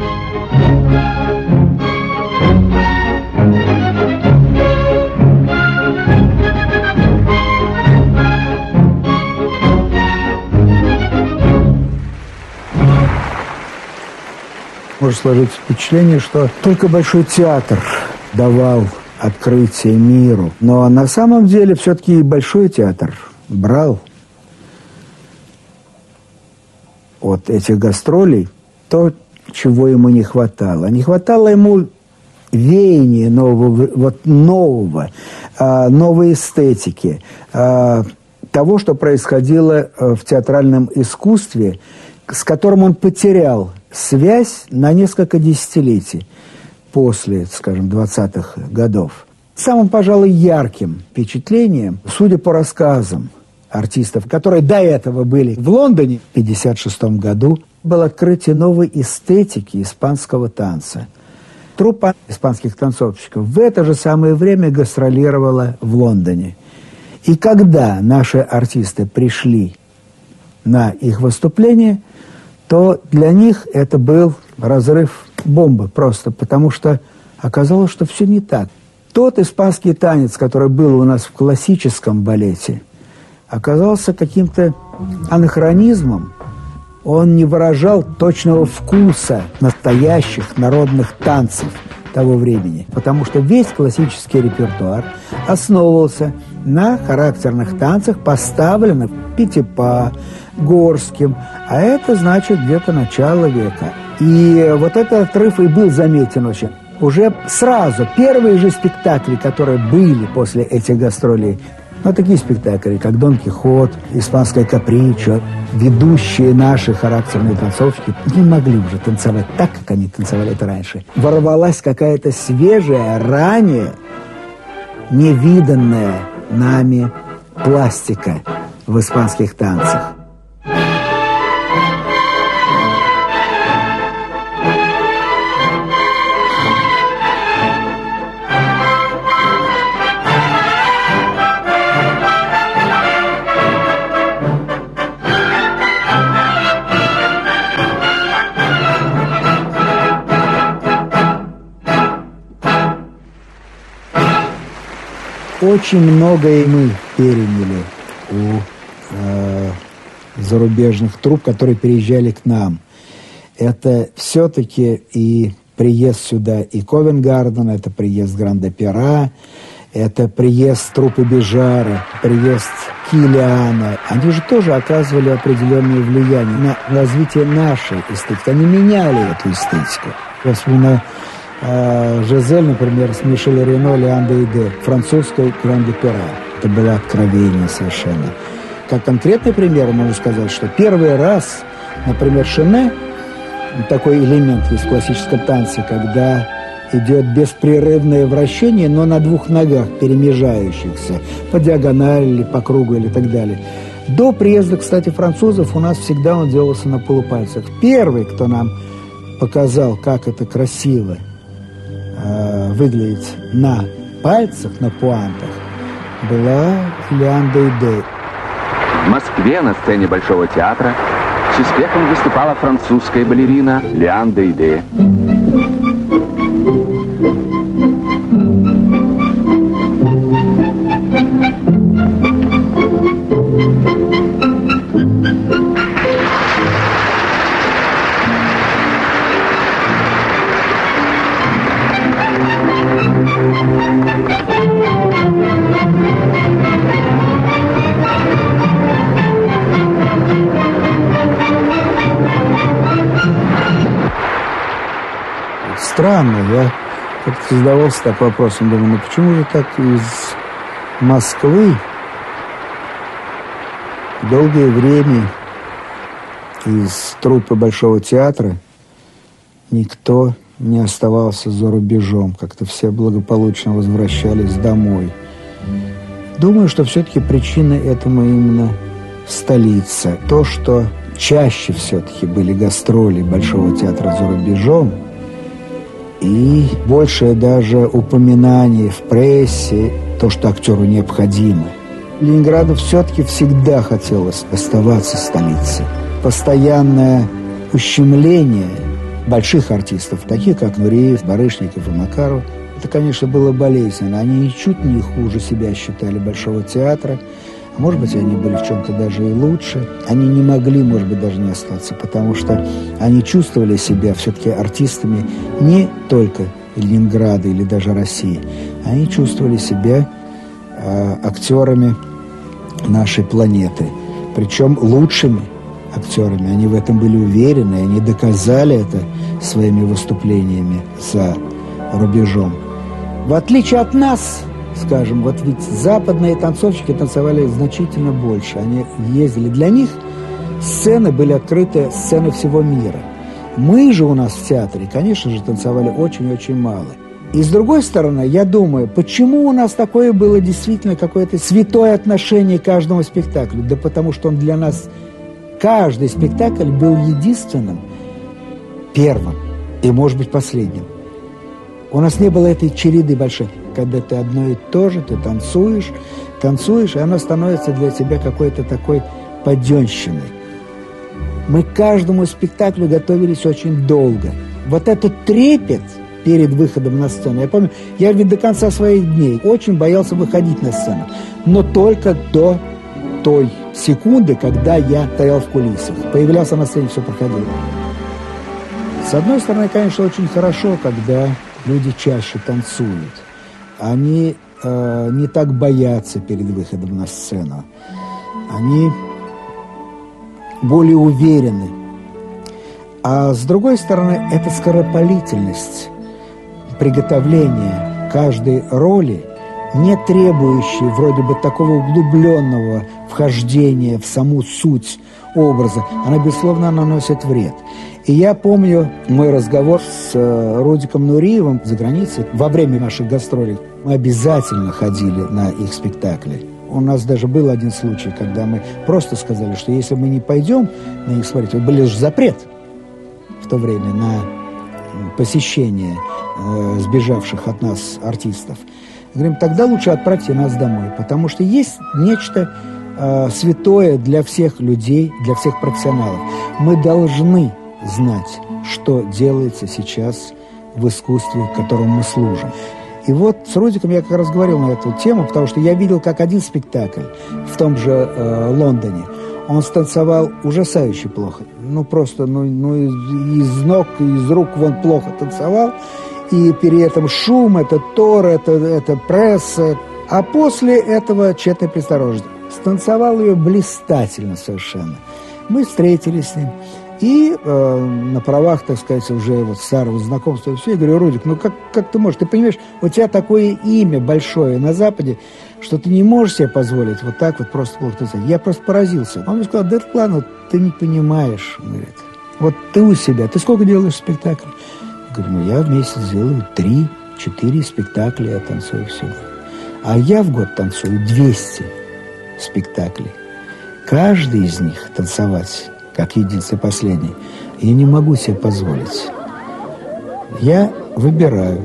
[SPEAKER 1] Может сложиться впечатление, что только Большой театр давал открытие миру. Но на самом деле все-таки Большой театр брал от этих гастролей то, чего ему не хватало. Не хватало ему веяния нового, вот нового, новой эстетики, того, что происходило в театральном искусстве, с которым он потерял связь на несколько десятилетий после, скажем, двадцатых годов. Самым, пожалуй, ярким впечатлением, судя по рассказам артистов, которые до этого были в Лондоне в пятьдесят шестом году, было открытие новой эстетики испанского танца. Труппа испанских танцовщиков в это же самое время гастролировала в Лондоне. И когда наши артисты пришли на их выступление, то для них это был разрыв бомбы просто, потому что оказалось, что все не так. Тот испанский танец, который был у нас в классическом балете, оказался каким-то анахронизмом. Он не выражал точного вкуса настоящих народных танцев того времени, потому что весь классический репертуар основывался на характерных танцах, поставленных Пятипа, Горским, а это значит где-то начало века. И вот этот отрыв и был заметен очень. Уже сразу первые же спектакли, которые были после этих гастролей, ну, такие спектакли, как «Дон Кихот», «Испанская капричо», ведущие наши характерные танцовщики не могли уже танцевать так, как они танцевали это раньше. Ворвалась какая-то свежая, ранее невиданная нами пластика в испанских танцах. Очень многое мы переняли у э, зарубежных трупп, которые переезжали к нам. Это все-таки и приезд сюда и Ковенгардена, это приезд Гранд-Опера, это приезд труппы Бежара, приезд Килиана. Они же тоже оказывали определенное влияние на развитие нашей эстетики. Они меняли эту эстетику. Я вспоминаю э, Жизель, например, с Мишель Рено, Лиан Дейде, французская Гранд-Опера. Это было откровение совершенно. Как конкретный пример могу сказать, что первый раз, например, Шене, такой элемент есть в классическом танце, когда идет беспрерывное вращение, но на двух ногах, перемежающихся, по диагонали или по кругу или так далее. До приезда, кстати, французов у нас всегда он делался на полупальцах. Первый, кто нам показал, как это красиво э, выглядит на пальцах, на пуантах, была Лиан Дейде.
[SPEAKER 2] В Москве на сцене Большого театра с успехом выступала французская балерина Лиан Дейде.
[SPEAKER 1] Странно, я как-то задавался так вопросом, думаю, ну почему же так из Москвы долгое время из труппы Большого театра никто не оставался за рубежом, как-то все благополучно возвращались домой. Думаю, что все-таки причина этому именно столица. То, что чаще все-таки были гастроли Большого театра за рубежом, и большее даже упоминание в прессе, то, что актеру необходимо. Ленинграду все-таки всегда хотелось оставаться столицей. Постоянное ущемление больших артистов, таких как Нуреев, Барышников и Макаров, это, конечно, было болезненно. Они ничуть не хуже себя считали Большого театра. Может быть, они были в чем-то даже и лучше. Они не могли, может быть, даже не остаться, потому что они чувствовали себя все-таки артистами не только Ленинграда или даже России. Они чувствовали себя э, актерами нашей планеты. Причем лучшими актерами. Они в этом были уверены, они доказали это своими выступлениями за рубежом. В отличие от нас, скажем, вот ведь западные танцовщики танцевали значительно больше. Они ездили. Для них сцены были открыты, сцены всего мира. Мы же у нас в театре, конечно же, танцевали очень-очень мало. И с другой стороны, я думаю, почему у нас такое было действительно какое-то святое отношение к каждому спектаклю? Да потому что он для нас, каждый спектакль был единственным, первым и, может быть, последним. У нас не было этой череды большой, когда ты одно и то же, ты танцуешь, танцуешь, и оно становится для тебя какой-то такой подёнщиной. Мы к каждому спектаклю готовились очень долго. Вот этот трепет перед выходом на сцену, я помню, я ведь до конца своих дней очень боялся выходить на сцену, но только до той секунды, когда я стоял в кулисах. Появлялся на сцене, все проходило. С одной стороны, конечно, очень хорошо, когда люди чаще танцуют. Они э, не так боятся перед выходом на сцену. Они более уверены. А с другой стороны, это скоропалительность приготовления каждой роли, не требующей вроде бы такого углубленного вхождения в саму суть образа, она, безусловно, наносит вред. И я помню мой разговор с э, Рудиком Нуриевым за границей. Во время наших гастролей мы обязательно ходили на их спектакли. У нас даже был один случай, когда мы просто сказали, что если мы не пойдем на них смотреть, вот был лишь запрет в то время на посещение э, сбежавших от нас артистов. Говорим, тогда лучше отправьте нас домой, потому что есть нечто э, святое для всех людей, для всех профессионалов. Мы должны знать, что делается сейчас в искусстве, которому мы служим. И вот с Рудиком я как раз говорил на эту тему, потому что я видел, как один спектакль в том же э, Лондоне, он станцевал ужасающе плохо. Ну, просто ну, ну, из, из ног, из рук вон плохо танцевал. и при этом шум, это тор, это, это пресса. А после этого тщетная предосторожность. Станцевал ее блистательно совершенно. Мы встретились с ним. И э, на правах, так сказать, уже вот старого знакомства и все, я говорю: Рудик, ну как, как ты можешь? Ты понимаешь, у тебя такое имя большое на Западе, что ты не можешь себе позволить вот так вот просто плохо. Я просто поразился. Он мне сказал: да ладно, ты не понимаешь, говорит. Вот ты у себя, ты сколько делаешь спектаклей? Я говорю: ну я в месяц делаю три-четыре спектакля, я танцую всего. А я в год танцую двести спектаклей. Каждый из них танцевать, как единственный последний, я не могу себе позволить. Я выбираю.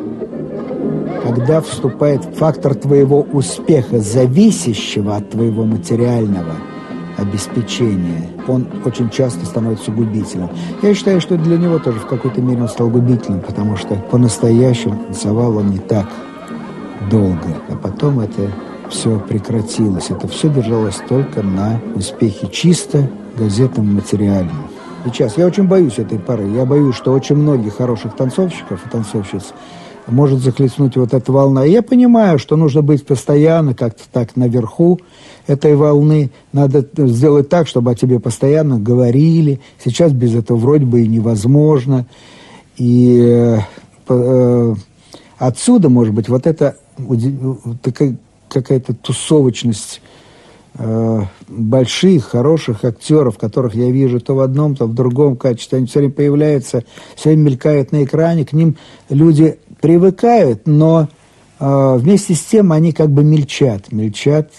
[SPEAKER 1] Когда вступает фактор твоего успеха, зависящего от твоего материального обеспечения, он очень часто становится губительным. Я считаю, что для него тоже в какой-то мере он стал губительным, потому что по-настоящему танцевал он не так долго, а потом это все прекратилось. Это все держалось только на успехе чисто газетном материальном. Сейчас я очень боюсь этой поры. Я боюсь, что очень многих хороших танцовщиков и танцовщиц может захлестнуть вот эта волна. И я понимаю, что нужно быть постоянно как-то так наверху этой волны. Надо сделать так, чтобы о тебе постоянно говорили. Сейчас без этого вроде бы и невозможно. И э, э, отсюда, может быть, вот эта такая какая-то тусовочность э, больших, хороших актеров, которых я вижу то в одном, то в другом качестве. Они все время появляются, все время мелькают на экране, к ним люди привыкают, но э, вместе с тем они как бы мельчат, мельчат,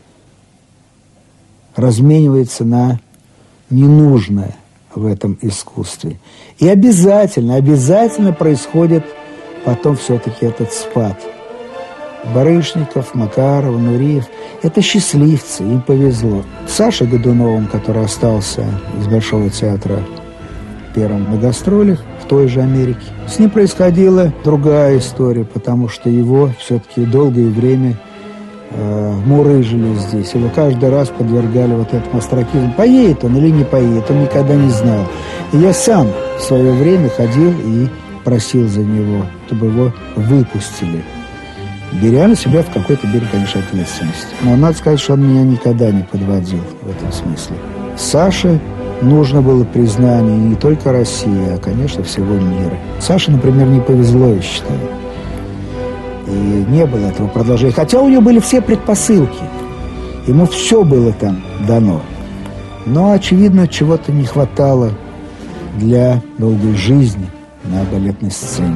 [SPEAKER 1] разменивается на ненужное в этом искусстве. И обязательно, обязательно происходит потом все-таки этот спад. Барышников, Макаров, Нуриев – это счастливцы, им повезло. Саше Годуновым, который остался из Большого театра первым на гастролях в той же Америке, с ним происходила другая история, потому что его все-таки долгое время э, мурыжили здесь. Его каждый раз подвергали вот этому остракизму. Поедет он или не поедет, он никогда не знал. И я сам в свое время ходил и просил за него, чтобы его выпустили, беря на себя в какой-то мере, конечно, ответственность. Но надо сказать, что он меня никогда не подводил в этом смысле. Саше нужно было признание не только России, а, конечно, всего мира. Саше, например, не повезло, я считаю. И не было этого продолжения. Хотя у него были все предпосылки. Ему все было там дано. Но, очевидно, чего-то не хватало для долгой жизни на балетной сцене.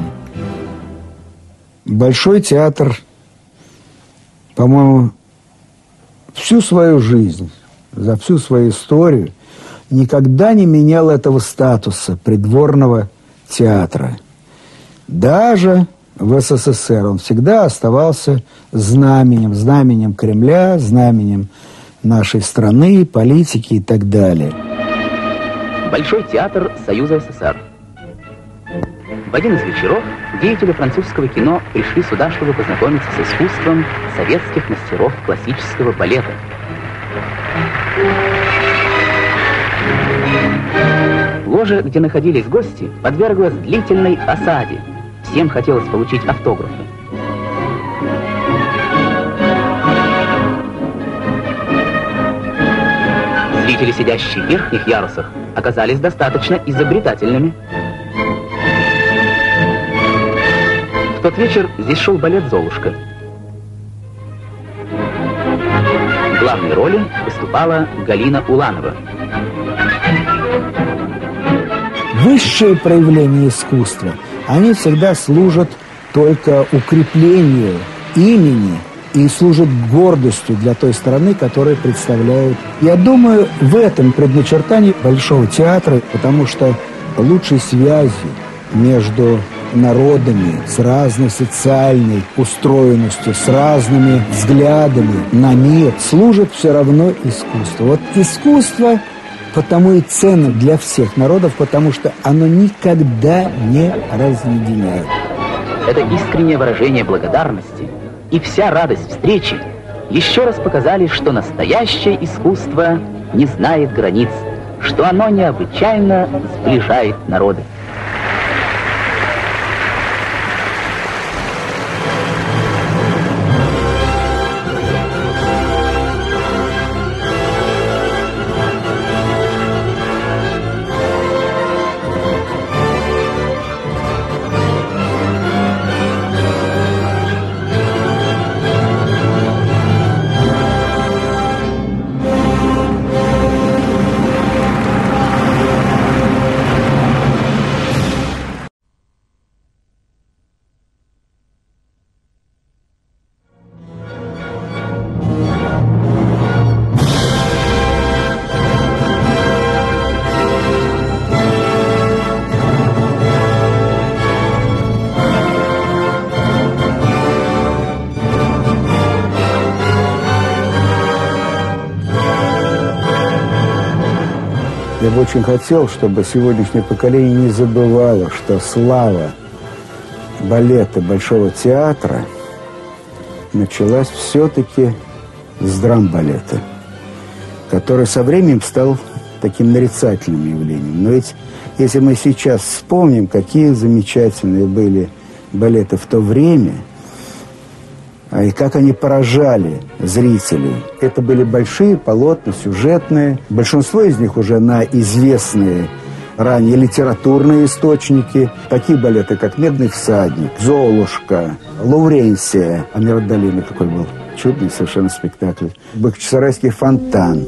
[SPEAKER 1] Большой театр, по-моему, всю свою жизнь, за всю свою историю никогда не менял этого статуса придворного театра. Даже в СССР он всегда оставался знаменем, знаменем Кремля, знаменем нашей страны, политики и так далее.
[SPEAKER 5] Большой театр Союза СССР. В один из вечеров деятели французского кино пришли сюда, чтобы познакомиться с искусством советских мастеров классического балета. Ложа, где находились гости, подверглась длительной осаде. Всем хотелось получить автографы. Зрители, сидящие в верхних ярусах, оказались достаточно изобретательными. В тот вечер здесь шел балет «Золушка». В главной роли выступала Галина Уланова.
[SPEAKER 1] Высшее проявление искусства, они всегда служат только укреплению имени и служат гордостью для той страны, которую представляют. Я думаю, в этом предначертании Большого театра, потому что лучшей связью между народами с разной социальной устроенностью, с разными взглядами на мир служит все равно искусство. Вот искусство потому и ценно для всех народов, потому что оно никогда не разъединяет.
[SPEAKER 5] Это искреннее выражение благодарности и вся радость встречи еще раз показали, что настоящее искусство не знает границ, что оно необычайно сближает народы.
[SPEAKER 1] Я бы очень хотел, чтобы сегодняшнее поколение не забывало, что слава балета Большого театра началась все-таки с драмбалета, который со временем стал таким нарицательным явлением. Но ведь если мы сейчас вспомним, какие замечательные были балеты в то время, а и как они поражали зрителей. Это были большие полотна, сюжетные. Большинство из них уже на известные ранее литературные источники. Такие балеты, как «Медный всадник», «Золушка», «Лауренсия». А «Миродолина» какой был чудный совершенно спектакль. «Бахчисарайский фонтан».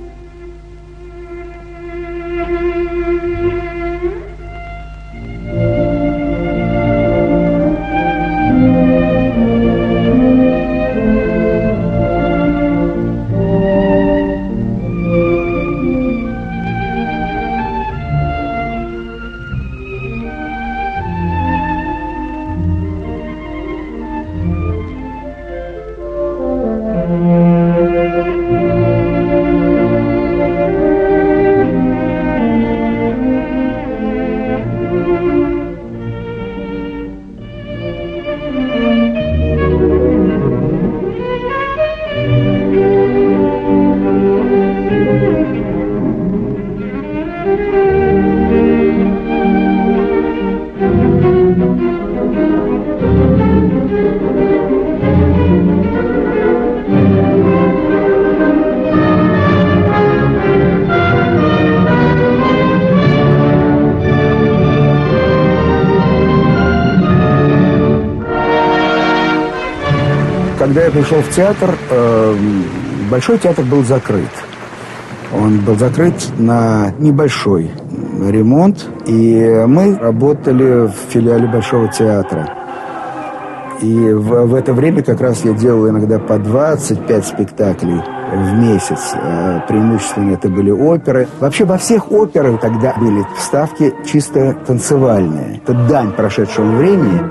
[SPEAKER 1] Когда я пришел в театр, э, Большой театр был закрыт. Он был закрыт на небольшой ремонт, и мы работали в филиале Большого театра. И в, в это время как раз я делал иногда по двадцать пять спектаклей в месяц. Э, преимущественно это были оперы. Вообще во всех операх тогда были вставки чисто танцевальные. Это дань прошедшему времени.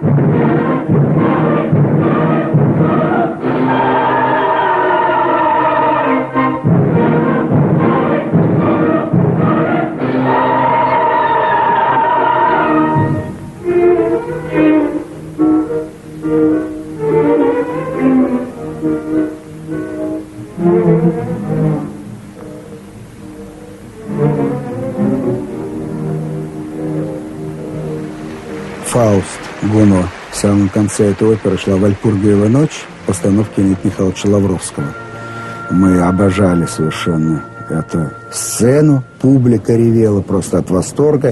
[SPEAKER 1] «Фауст» Гуно. В самом конце этой оперы шла «Вальпургиева ночь» постановки Леонида Михайловича Лавровского. Мы обожали совершенно эту сцену. Публика ревела просто от восторга.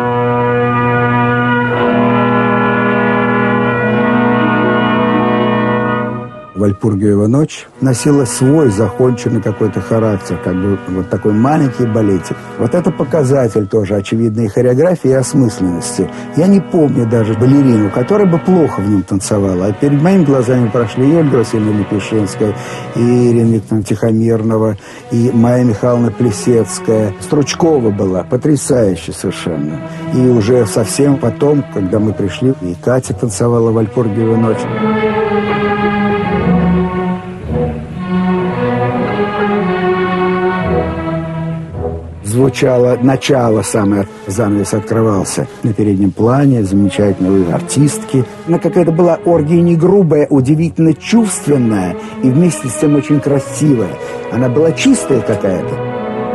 [SPEAKER 1] «Вальпургиева ночь» носила свой законченный какой-то характер, как бы вот такой маленький балетик. Вот это показатель тоже очевидной хореографии и осмысленности. Я не помню даже балерину, которая бы плохо в нем танцевала. А перед моими глазами прошли и Ольга Васильевна Лепешинская, и Ирина Викторовна Тихомирнова, и Майя Михайловна Плесецкая. Стручкова была потрясающая совершенно. И уже совсем потом, когда мы пришли, и Катя танцевала «Вальпургиеву ночь». Звучало начало самое, занавес открывался на переднем плане, замечательные артистки. Она какая-то была оргия не грубая, удивительно чувственная и вместе с тем очень красивая. Она была чистая какая-то.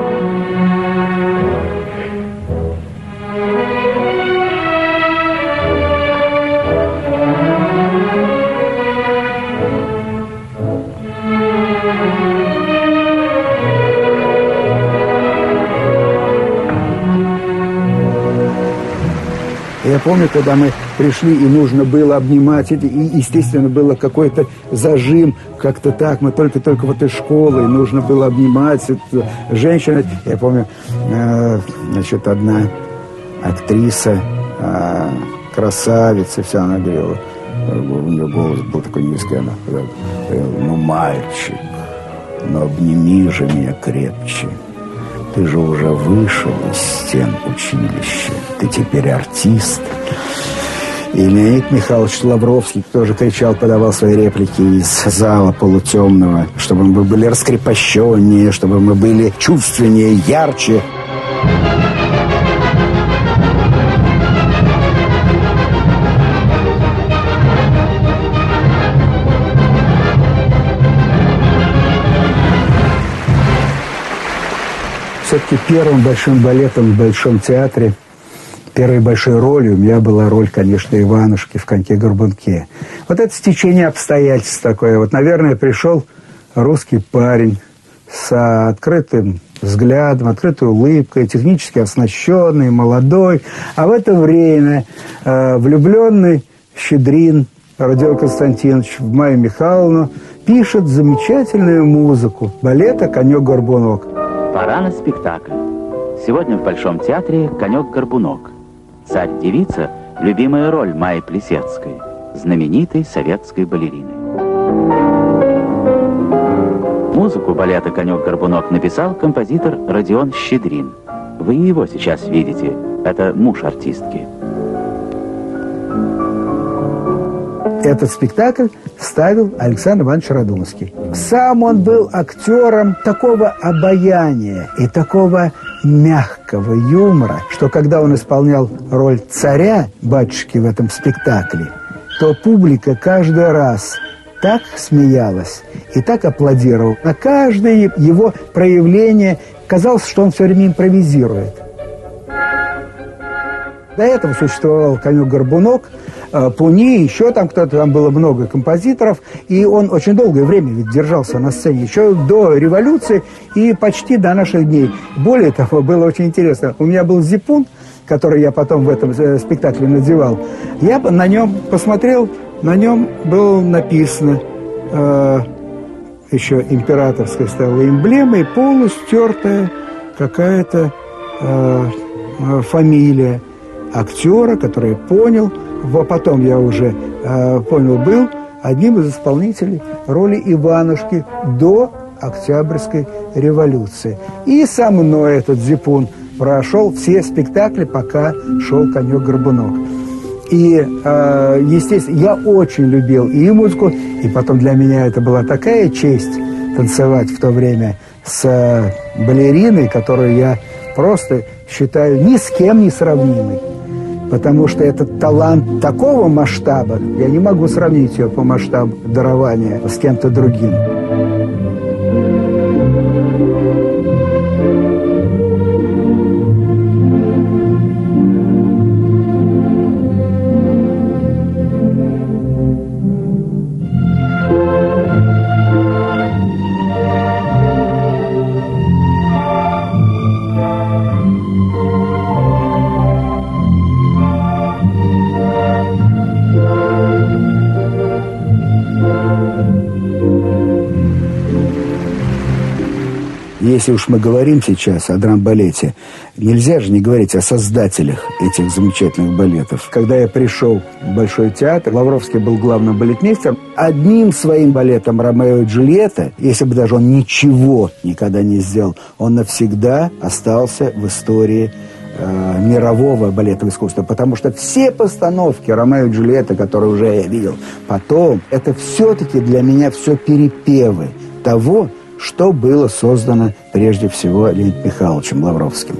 [SPEAKER 1] Я помню, когда мы пришли, и нужно было обнимать, и, естественно, было какой-то зажим, как-то так, мы только-только вот из школы, и нужно было обнимать женщину. Я помню, э, значит, одна актриса, э, красавица, вся она говорила, у нее голос был такой низкий, она говорила: ну, мальчик, ну, обними же меня крепче. Ты же уже вышел из стен училища. Ты теперь артист. И Леонид Михайлович Лавровский тоже кричал, подавал свои реплики из зала полутемного, чтобы мы были раскрепощеннее, чтобы мы были чувственнее, ярче. Все-таки первым большим балетом в Большом театре, первой большой ролью у меня была роль, конечно, Иванушки в «Коньке-горбунке». Вот это стечение обстоятельств такое. Вот, наверное, пришел русский парень с открытым взглядом, открытой улыбкой, технически оснащенный, молодой. А в это время э, влюбленный Щедрин Родион Константинович в Майю Михайловну пишет замечательную музыку балета «Конек-горбунок».
[SPEAKER 5] Пора на спектакль. Сегодня в Большом театре «Конек-горбунок». Царь-девица – любимая роль Майи Плисецкой, знаменитой советской балерины. Музыку балета «Конек-горбунок» написал композитор Родион Щедрин. Вы его сейчас видите. Это муж артистки.
[SPEAKER 1] Этот спектакль ставил Александр Иванович Радунский. Сам он был актером такого обаяния и такого мягкого юмора, что когда он исполнял роль царя, батюшки, в этом спектакле, то публика каждый раз так смеялась и так аплодировала. На каждое его проявление казалось, что он все время импровизирует. До этого существовал «Конек-горбунок», Пуни, еще там кто-то, там было много композиторов, и он очень долгое время ведь держался на сцене, еще до революции и почти до наших дней. Более того, было очень интересно, у меня был зипун, который я потом в этом спектакле надевал, я на нем посмотрел, на нем было написано, э, еще императорская стала эмблема и полустертая какая-то э, фамилия актера, который я понял, потом я уже э, понял, был одним из исполнителей роли Иванушки до Октябрьской революции. И со мной этот зипун прошел все спектакли, пока шел «Конек-горбунок». И, э, естественно, я очень любил и музыку, и потом для меня это была такая честь танцевать в то время с э, балериной, которую я просто считаю ни с кем не сравнимой. Потому что этот талант такого масштаба, я не могу сравнить ее по масштабу дарования с кем-то другим. Если уж мы говорим сейчас о драм-балете, нельзя же не говорить о создателях этих замечательных балетов. Когда я пришел в Большой театр, Лавровский был главным балетмейстером. Одним своим балетом «Ромео и Джульетта», если бы даже он ничего никогда не сделал, он навсегда остался в истории э, мирового балетного искусства. Потому что все постановки «Ромео и Джульетта», которые уже я видел потом, это все-таки для меня все перепевы того, что было создано прежде всего Леонидом Михайловичем Лавровским.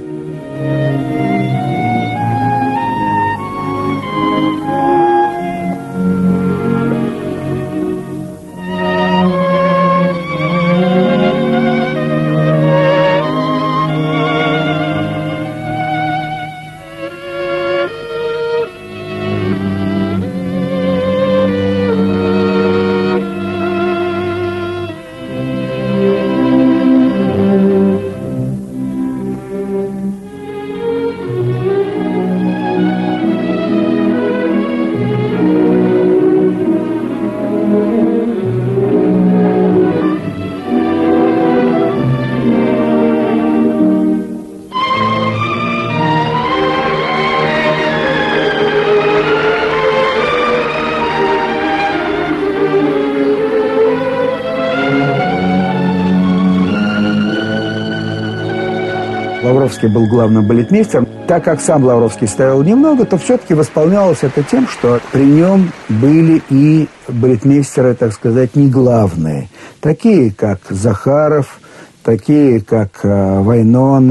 [SPEAKER 1] Лавровский был главным балетмейстером. Так как сам Лавровский ставил немного, то все-таки восполнялось это тем, что при нем были и балетмейстеры, так сказать, не главные. Такие, как Захаров, такие, как э, Вайнонен,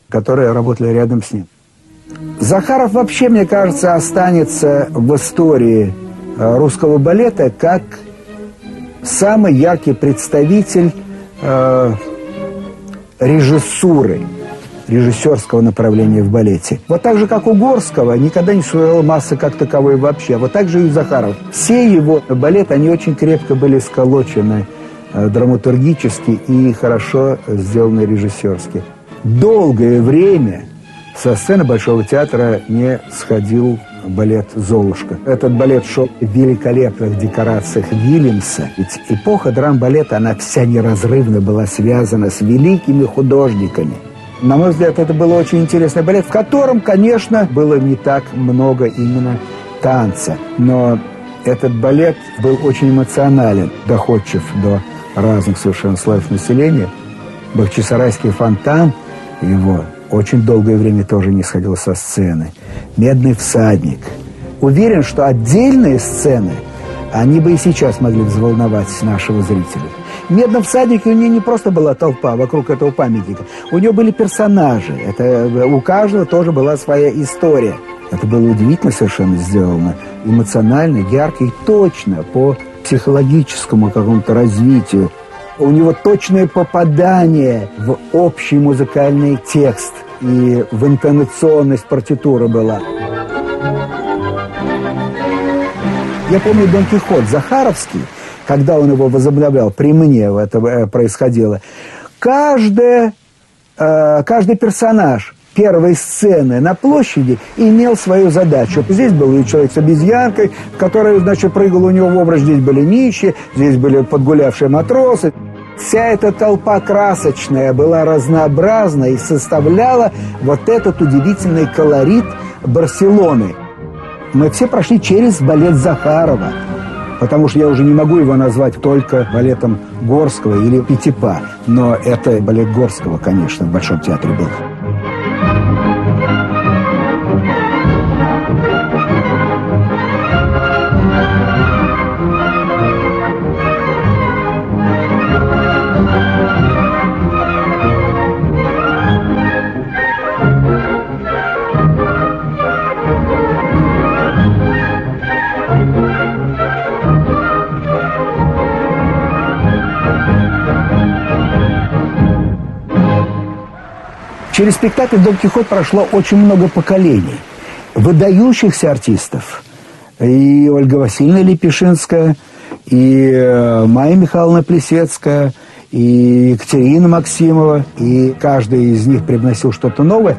[SPEAKER 1] которые работали рядом с ним. Захаров вообще, мне кажется, останется в истории русского балета как самый яркий представитель э, режиссуры, режиссерского направления в балете. Вот так же, как у Горского, никогда не существовало массы как таковой вообще. Вот так же и у Захарова. Все его балеты, они очень крепко были сколочены э, драматургически и хорошо сделаны режиссерски. Долгое время со сцены Большого театра не сходил балет «Золушка». Этот балет шел в великолепных декорациях Вильямса. Ведь эпоха драм-балета, она вся неразрывно была связана с великими художниками. На мой взгляд, это был очень интересный балет, в котором, конечно, было не так много именно танца. Но этот балет был очень эмоционален, доходчив до разных совершенно слоев населения. Бахчисарайский фонтан его очень долгое время тоже не сходил со сцены. «Медный всадник». Уверен, что отдельные сцены, они бы и сейчас могли взволновать нашего зрителя. В «Медном всаднике» у нее не просто была толпа вокруг этого памятника. У нее были персонажи. Это, у каждого тоже была своя история. Это было удивительно совершенно сделано. Эмоционально, ярко и точно по психологическому какому-то развитию. У него точное попадание в общий музыкальный текст и в интонационность партитуры была. Я помню Дон Кихот Захаровский, когда он его возобновлял, при мне это происходило. Каждый, э, каждый персонаж первой сцены на площади имел свою задачу. Здесь был и человек с обезьянкой, который, значит, прыгал у него в образ. Здесь были нищие, здесь были подгулявшие матросы. Вся эта толпа красочная была разнообразна и составляла вот этот удивительный колорит Барселоны. Мы все прошли через балет Захарова, потому что я уже не могу его назвать только балетом Горского или Пятипа. Но это балет Горского, конечно, в Большом театре был. Через спектакль «Дон Кихот» прошло очень много поколений выдающихся артистов. И Ольга Васильевна Лепешинская, и Майя Михайловна Плесецкая, и Екатерина Максимова. И каждый из них привносил что-то новое.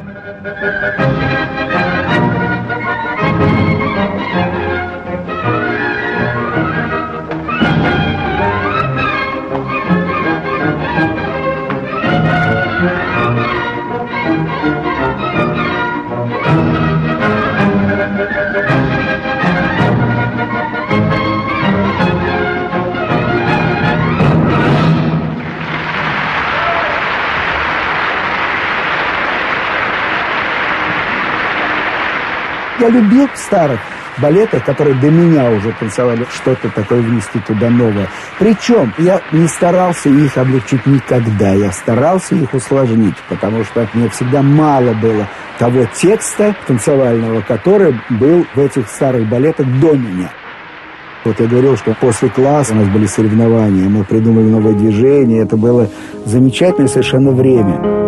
[SPEAKER 1] Я любил старых балетах, которые до меня уже танцевали, что-то такое внести туда новое. Причем я не старался их облегчить никогда, я старался их усложнить, потому что мне всегда мало было того текста танцевального, который был в этих старых балетах до меня. Вот я говорил, что после класса у нас были соревнования, мы придумали новое движение, это было замечательное совершенно время.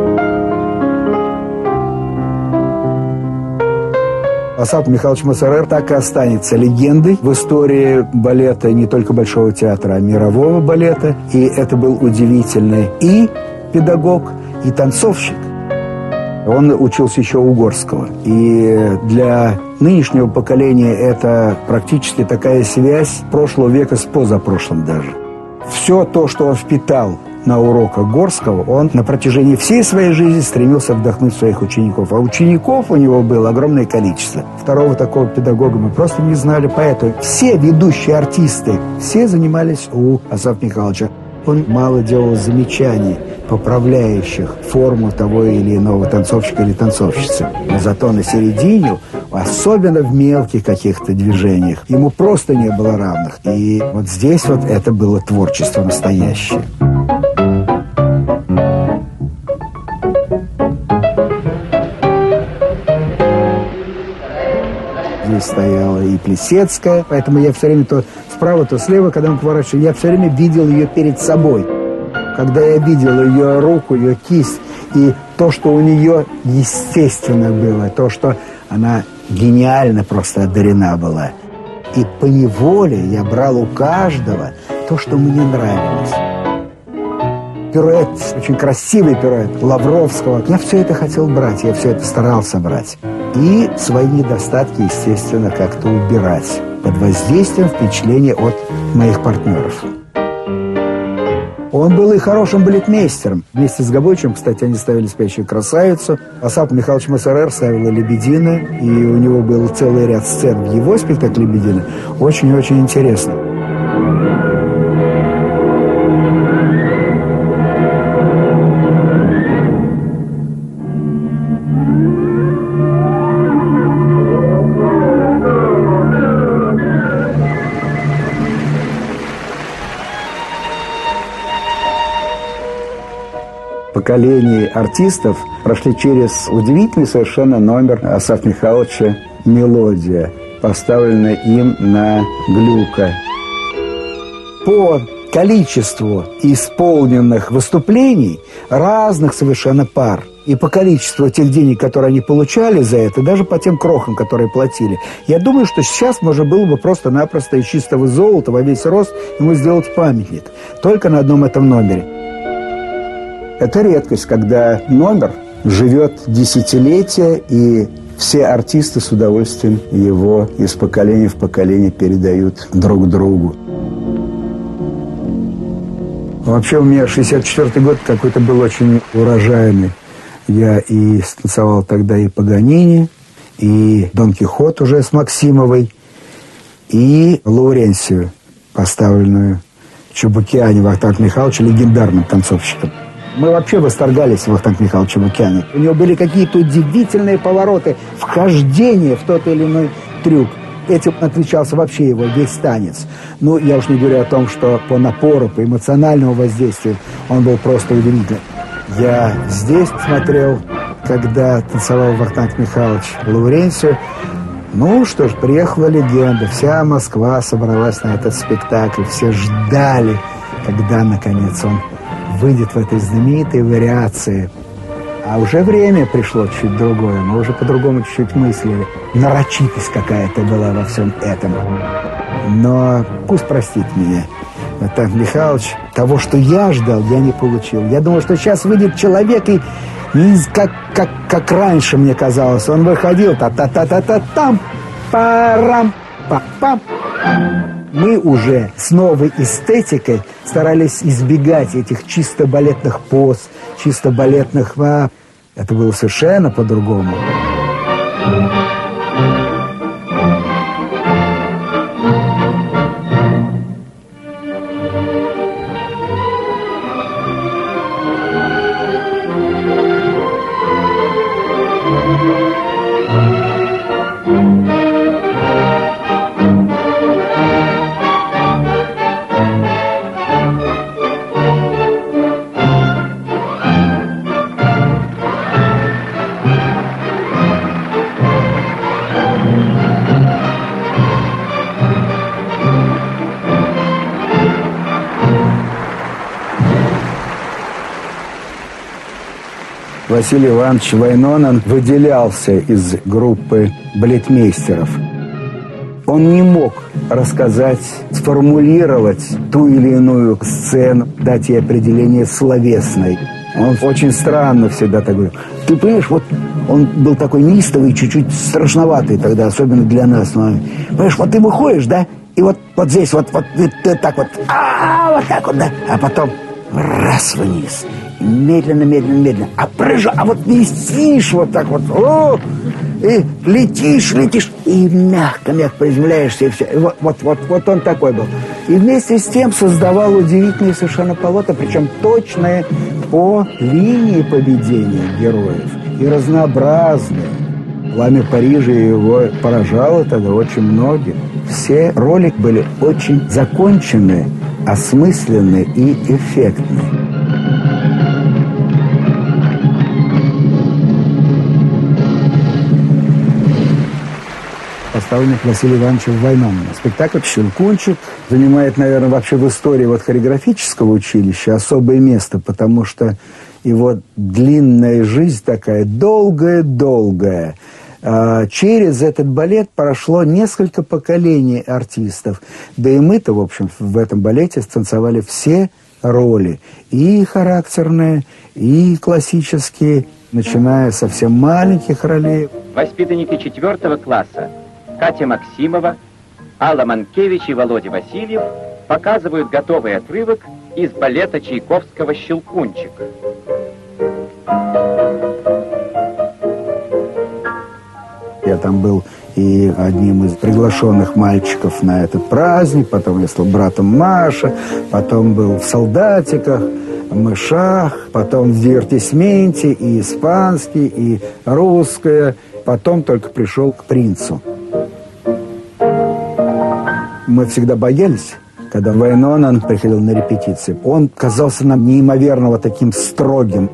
[SPEAKER 1] Асаф Михайлович Массерер так и останется легендой в истории балета не только Большого театра, а мирового балета. И это был удивительный и педагог, и танцовщик. Он учился еще у Горского. И для нынешнего поколения это практически такая связь прошлого века с позапрошлым даже. Все то, что он впитал на уроках Горского, он на протяжении всей своей жизни стремился вдохнуть своих учеников. А учеников у него было огромное количество. Второго такого педагога мы просто не знали. Поэтому все ведущие артисты, все занимались у Асафа Михайловича. Он мало делал замечаний, поправляющих форму того или иного танцовщика или танцовщицы. Но зато на середине, особенно в мелких каких-то движениях, ему просто не было равных. И вот здесь вот это было творчество настоящее. здесь стояла и Плисецкая, поэтому я все время то справа, то слева, когда мы поворачивали, я все время видел ее перед собой. Когда я видел ее руку, ее кисть, и то, что у нее естественно было, то, что она гениально просто одарена была. И поневоле я брал у каждого то, что мне нравилось. Пируэт, очень красивый пируэт Лавровского. Я все это хотел брать, я все это старался брать. И свои недостатки, естественно, как-то убирать под воздействием впечатления от моих партнеров. Он был и хорошим балетмейстером. Вместе с Габойчем, кстати, они ставили «Спящую красавицу». Асап Михайлович Массерер ставил «Лебедина». И у него был целый ряд сцен в его спектакле «Лебедина». Очень-очень интересно. Поколений артистов прошли через удивительный совершенно номер Асафа Михайловича «Мелодия», поставленная им на Глюка. По количеству исполненных выступлений разных совершенно пар и по количеству тех денег, которые они получали за это, даже по тем крохам, которые платили, я думаю, что сейчас можно было бы просто-напросто из чистого золота во весь рост ему сделать памятник. Только на одном этом номере. Это редкость, когда номер живет десятилетия, и все артисты с удовольствием его из поколения в поколение передают друг другу. Вообще у меня шестьдесят четвёртый год какой-то был очень урожайный. Я и станцевал тогда и Паганини, и Дон Кихот уже с Максимовой, и Лауренсию, поставленную Чубукиани Вахтанга Михайловича, легендарным танцовщиком. Мы вообще восторгались Вахтангом Михайловичем Чубукиани. У него были какие-то удивительные повороты, вхождение в тот или иной трюк. Этим отличался вообще его весь танец. Ну, я уж не говорю о том, что по напору, по эмоциональному воздействию он был просто удивительный. Я здесь смотрел, когда танцевал Вахтанг Михайлович Лауренсию. Ну что ж, приехала легенда. Вся Москва собралась на этот спектакль. Все ждали, когда, наконец, он выйдет в этой знаменитой вариации. А уже время пришло чуть другое. Мы уже по-другому чуть-чуть мыслили. Нарочитость какая-то была во всем этом. Но пусть простит меня Вахтанг Михайлович. Того, что я ждал, я не получил. Я думал, что сейчас выйдет человек, и как, как, как раньше мне казалось. Он выходил та-та-та-та-та-там, парам, па-пам. Мы уже с новой эстетикой старались избегать этих чисто балетных поз, чисто балетных... А, это было совершенно по-другому. Василий Иванович Вайнонен выделялся из группы балетмейстеров. Он не мог рассказать, сформулировать ту или иную сцену, дать ей определение словесной. Он очень странно всегда так говорил. Ты понимаешь, вот он был такой неистовый, чуть-чуть страшноватый тогда, особенно для нас. Но, понимаешь, вот ты выходишь, да, и вот, вот здесь вот, вот ты так вот, а, вот так вот, да, а потом раз вниз. Медленно, медленно, медленно. А прыжа, а вот висишь вот так вот. О, и летишь, летишь. И мягко, мягко приземляешься, и все. И вот, вот, вот, вот он такой был. И вместе с тем создавал удивительные совершенно полота, причем точные по линии поведения героев. И разнообразные. «Пламя Парижа» его поражало тогда очень многих. Все роли были очень законченные, осмысленные и эффектные. поставленный Василием Ивановичем Вайноном. Спектакль «Щелкунчик» занимает, наверное, вообще в истории вот хореографического училища особое место, потому что его длинная жизнь такая, долгая-долгая. Через этот балет прошло несколько поколений артистов. Да и мы-то, в общем, в этом балете станцевали все роли. И характерные, и классические, начиная со совсем маленьких ролей.
[SPEAKER 5] Воспитанники четвертого класса Катя Максимова, Алла Манкевич и Володя Васильев показывают готовый отрывок из балета Чайковского «Щелкунчик».
[SPEAKER 1] Я там был и одним из приглашенных мальчиков на этот праздник, потом я стал братом Маша, потом был в «Солдатиках», «Мышах», потом в «Дивертисменте», и испанский, и русское, потом только пришел к «Принцу». Мы всегда боялись, когда Вайнонен приходил на репетиции. Он казался нам неимоверно вот таким строгим.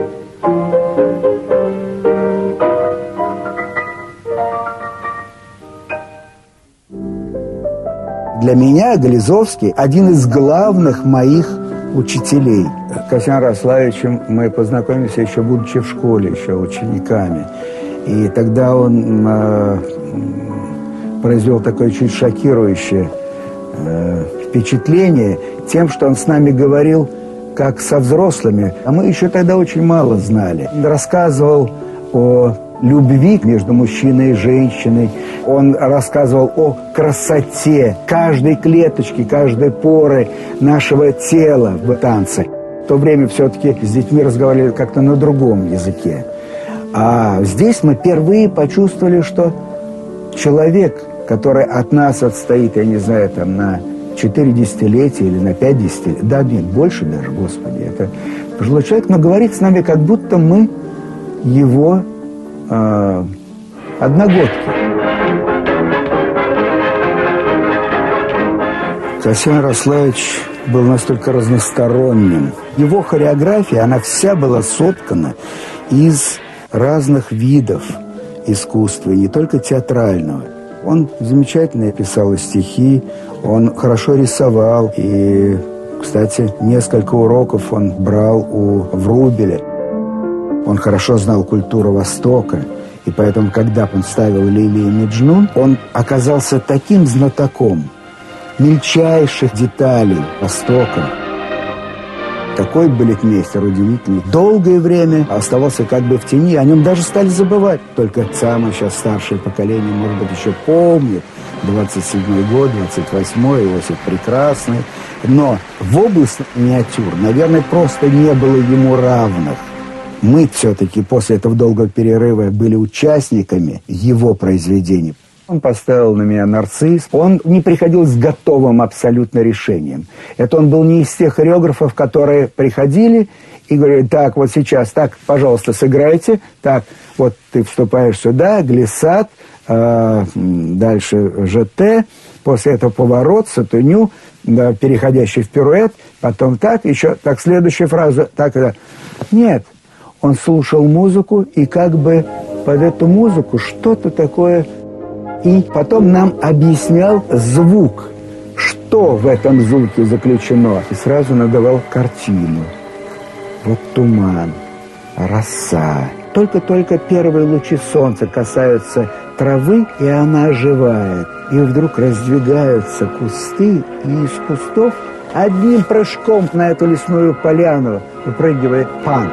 [SPEAKER 1] Для меня Гализовский один из главных моих учителей. С Касьяном Рославичем мы познакомились еще будучи в школе, еще учениками. И тогда он э, произвел такое чуть шокирующее э, впечатление тем, что он с нами говорил как со взрослыми. А мы еще тогда очень мало знали. Он рассказывал о любви между мужчиной и женщиной. Он рассказывал о красоте каждой клеточки, каждой поры нашего тела в танце. В то время все-таки с детьми разговаривали как-то на другом языке. А здесь мы впервые почувствовали, что человек, который от нас отстоит, я не знаю, там на четыре десятилетия или на пять десятилетий, да нет, больше даже, Господи, это пожилой человек, но говорит с нами, как будто мы его э, одногодки. Касьян Рославич был настолько разносторонним. Его хореография, она вся была соткана из разных видов искусства, и не только театрального. Он замечательно писал стихи, он хорошо рисовал, и, кстати, несколько уроков он брал у Врубеля. Он хорошо знал культуру Востока, и поэтому, когда он ставил «Лейли и Меджнун», он оказался таким знатоком мельчайших деталей Востока. Такой балетмейстер удивительный. Долгое время оставался как бы в тени, о нем даже стали забывать. Только самое сейчас старшее поколение, может быть, еще помнит. двадцать седьмой год, двадцать восьмой, Иосиф Прекрасный. Но в области миниатюр, наверное, просто не было ему равных. Мы все-таки после этого долгого перерыва были участниками его произведений. Он поставил на меня «Нарцисс». Он не приходил с готовым абсолютно решением. Это он был не из тех хореографов, которые приходили и говорили: так, вот сейчас, так, пожалуйста, сыграйте, так, вот ты вступаешь сюда, глиссат, э, дальше ЖТ, после этого поворот, сатуню, да, переходящий в пируэт, потом так, еще так, следующая фраза, так, да. Нет, он слушал музыку и как бы под эту музыку что-то такое... И потом нам объяснял звук, что в этом звуке заключено. И сразу надавал картину. Вот туман, роса. Только-только первые лучи солнца касаются травы, и она оживает. И вдруг раздвигаются кусты, и из кустов одним прыжком на эту лесную поляну выпрыгивает пан.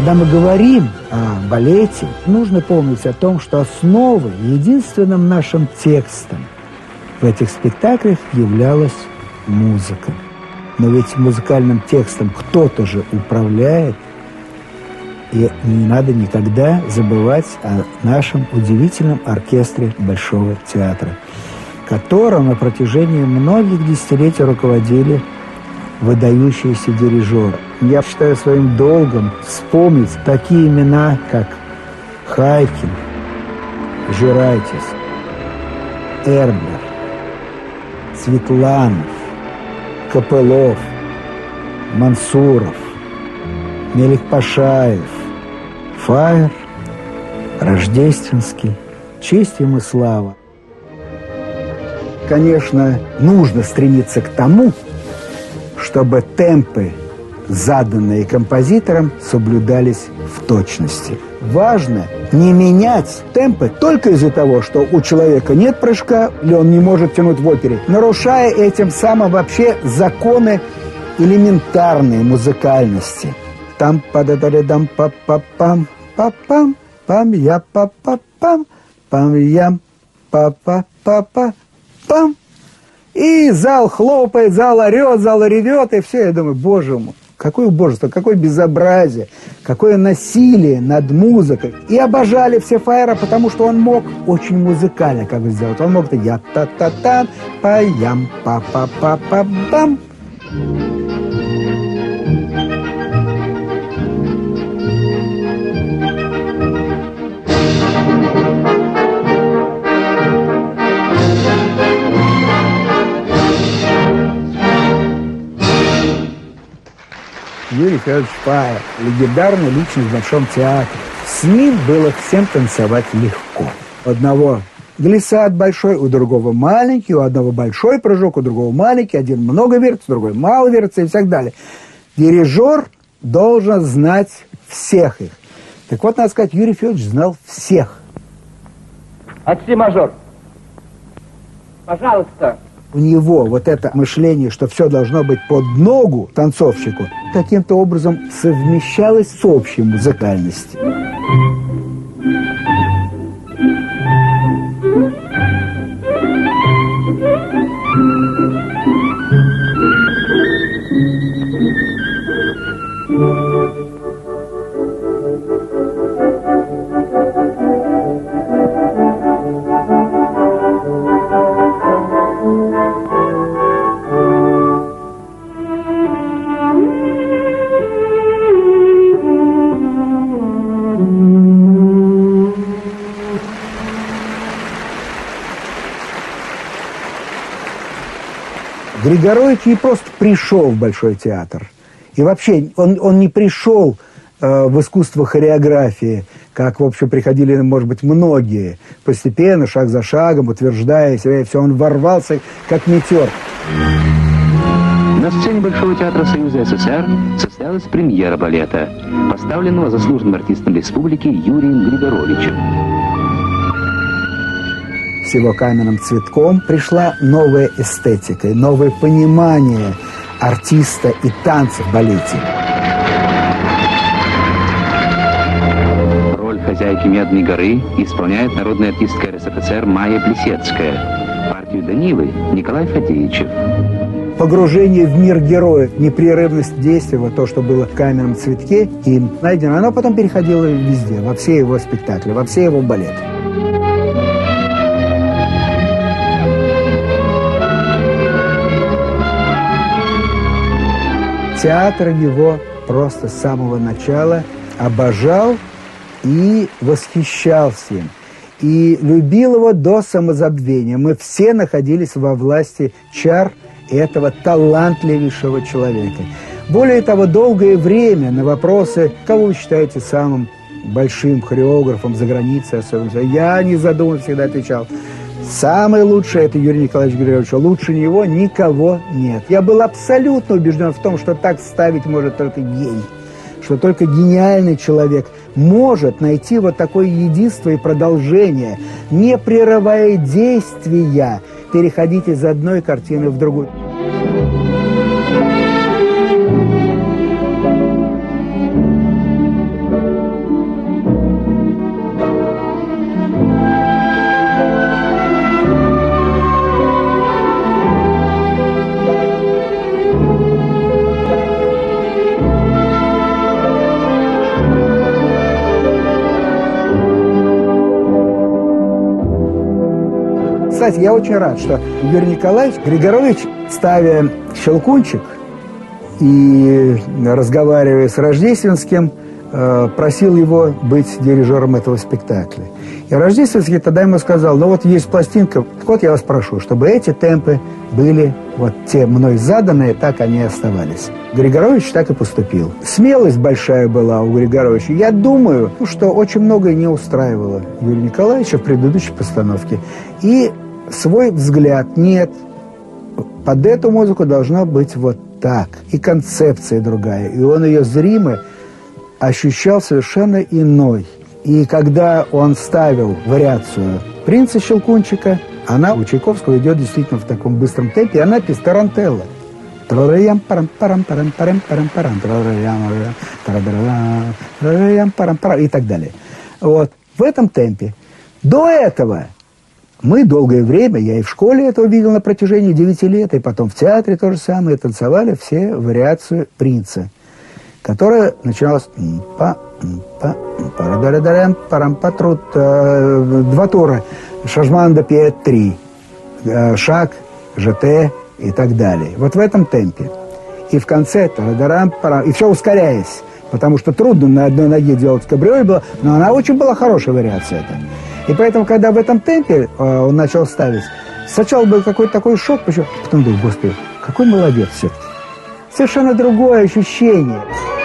[SPEAKER 1] когда мы говорим о балете, нужно помнить о том, что основой, единственным нашим текстом в этих спектаклях являлась музыка. Но ведь музыкальным текстом кто-то же управляет, и не надо никогда забывать о нашем удивительном оркестре Большого театра, которым на протяжении многих десятилетий руководили выдающиеся дирижеры. Я считаю своим долгом вспомнить такие имена, как Хайкин, Жирайтис, Эрблер, Светланов, Копылов, Мансуров, Меликпашаев, Фаер, Рождественский. Честь им и слава. Конечно, нужно стремиться к тому, чтобы темпы, заданные композитором, соблюдались в точности. Важно не менять темпы только из-за того, что у человека нет прыжка, или он не может тянуть в опере, нарушая этим самым вообще законы элементарной музыкальности. Там пададали дам па па пам па пам пам я па па пам пам ям па па па па пам. И зал хлопает, зал орет, зал ревет, и все. Я думаю, боже мой, какое убожество, какое безобразие, какое насилие над музыкой. И обожали все Фаера, потому что он мог очень музыкально как бы сделать. Он мог я та та та па ям па па па па бам. Юрий Федорович Фаер, легендарная личность в Большом театре. С ним было всем танцевать легко. У одного глиссад большой, у другого маленький, у одного большой прыжок, у другого маленький, один много вертится, другой мало вертится и так далее. Дирижер должен знать всех их. Так вот, надо сказать, Юрий Федорович знал всех.
[SPEAKER 7] Отси мажор. Пожалуйста.
[SPEAKER 1] У него вот это мышление, что все должно быть под ногу танцовщику, каким-то образом совмещалось с общей музыкальностью. Григорович не просто пришел в Большой театр. И вообще он, он не пришел э, в искусство хореографии, как, в общем, приходили, может быть, многие. Постепенно, шаг за шагом, утверждая себя, и все, он ворвался, как метеор.
[SPEAKER 2] На сцене Большого театра Союза СССР состоялась премьера балета, поставленного заслуженным артистом республики Юрием Григоровичем.
[SPEAKER 1] С его каменным цветком пришла новая эстетика, новое понимание артиста и танца в балете.
[SPEAKER 2] Роль хозяйки «Медной горы» исполняет народная артистка эр эс эф эс эр Майя Плесецкая. Партию Данилы Николай Фадеичев.
[SPEAKER 1] Погружение в мир героев, непрерывность действия, вот то, что было в каменном цветке, им найдено, оно потом переходило везде, во все его спектакли, во все его балеты. Театр его просто с самого начала обожал и восхищался им. И любил его до самозабвения. Мы все находились во власти чар этого талантливейшего человека. Более того, долгое время на вопросы, кого вы считаете самым большим хореографом за границей, особенно, я, не задумываясь, всегда отвечал: самый лучший – это Юрий Николаевич Григорьевич. Лучше него никого нет. Я был абсолютно убежден в том, что так ставить может только гений. Что только гениальный человек может найти вот такое единство и продолжение, не прерывая действия, переходить из одной картины в другую. Кстати, я очень рад, что Юрий Николаевич Григорович, ставя «Щелкунчик» и разговаривая с Рождественским, просил его быть дирижером этого спектакля. И Рождественский тогда ему сказал: ну вот есть пластинка, вот я вас прошу, чтобы эти темпы были вот те мной заданные, так они и оставались. Григорович так и поступил. Смелость большая была у Григоровича. Я думаю, что очень многое не устраивало Юрия Николаевича в предыдущей постановке. И свой взгляд: нет, под эту музыку должно быть вот так. И концепция другая. И он ее зримо ощущал совершенно иной. И когда он ставил вариацию «Принца Щелкунчика», она у Чайковского идет действительно в таком быстром темпе, и она пис тарантелла. И так далее. Вот. В этом темпе. До этого мы долгое время, я и в школе это увидел на протяжении девяти лет, и потом в театре то же самое, танцевали все вариацию «Принца», которая начиналась по два тура, Шажманда пять три, шаг, ЖТ и так далее. Вот в этом темпе. И в конце, и все ускоряясь, потому что трудно на одной ноге делать кабриоль было, но она очень была хорошая вариация эта. И поэтому, когда в этом темпе он начал ставить, сначала был какой-то такой шок, потом думал: господи, какой молодец все-таки. Совершенно другое ощущение.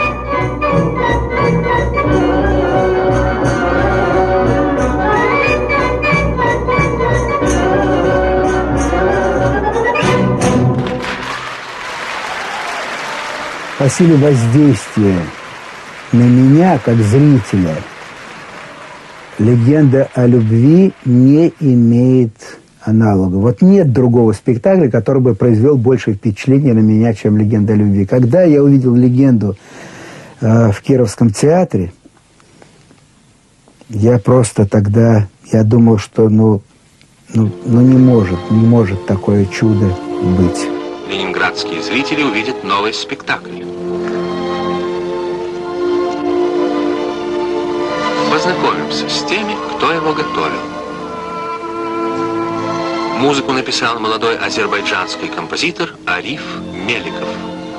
[SPEAKER 1] По силе воздействия на меня, как зрителя, «Легенда о любви» не имеет аналога. Вот нет другого спектакля, который бы произвел большее впечатление на меня, чем «Легенда о любви». Когда я увидел «Легенду» э, в Кировском театре, я просто тогда, я думал, что ну, ну, ну не может, не может такое чудо быть.
[SPEAKER 2] Ленинградские зрители увидят новый спектакль. Познакомимся с теми, кто его готовил. Музыку написал молодой азербайджанский композитор Ариф Меликов.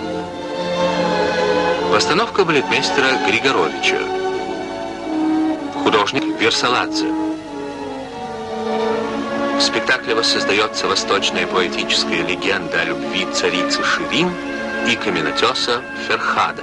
[SPEAKER 2] Постановка балетмейстера Григоровича. Художник Версаладзе. В спектакле воссоздается восточная поэтическая легенда о любви царицы Ширин и каменотеса Ферхада.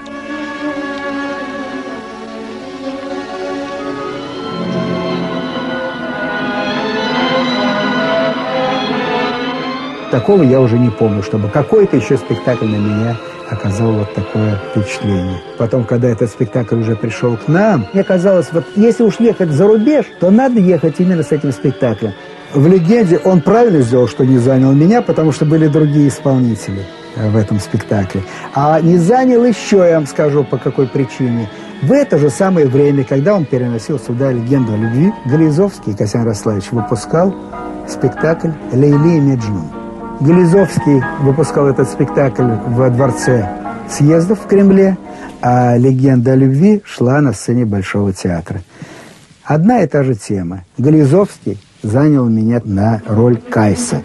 [SPEAKER 1] Такого я уже не помню, чтобы какой-то еще спектакль на меня оказал вот такое впечатление. Потом, когда этот спектакль уже пришел к нам, мне казалось, вот если уж ехать за рубеж, то надо ехать именно с этим спектаклем. В «Легенде» он правильно сделал, что не занял меня, потому что были другие исполнители в этом спектакле. А не занял еще, я вам скажу, по какой причине. В это же самое время, когда он переносил сюда «Легенду о любви», Гализовский, Касьян Рославович, выпускал спектакль «Лейли и Меджнун». Гализовский выпускал этот спектакль во Дворце съездов в Кремле, а «Легенда о любви» шла на сцене Большого театра. Одна и та же тема. Гализовский занял меня на роль Кайса.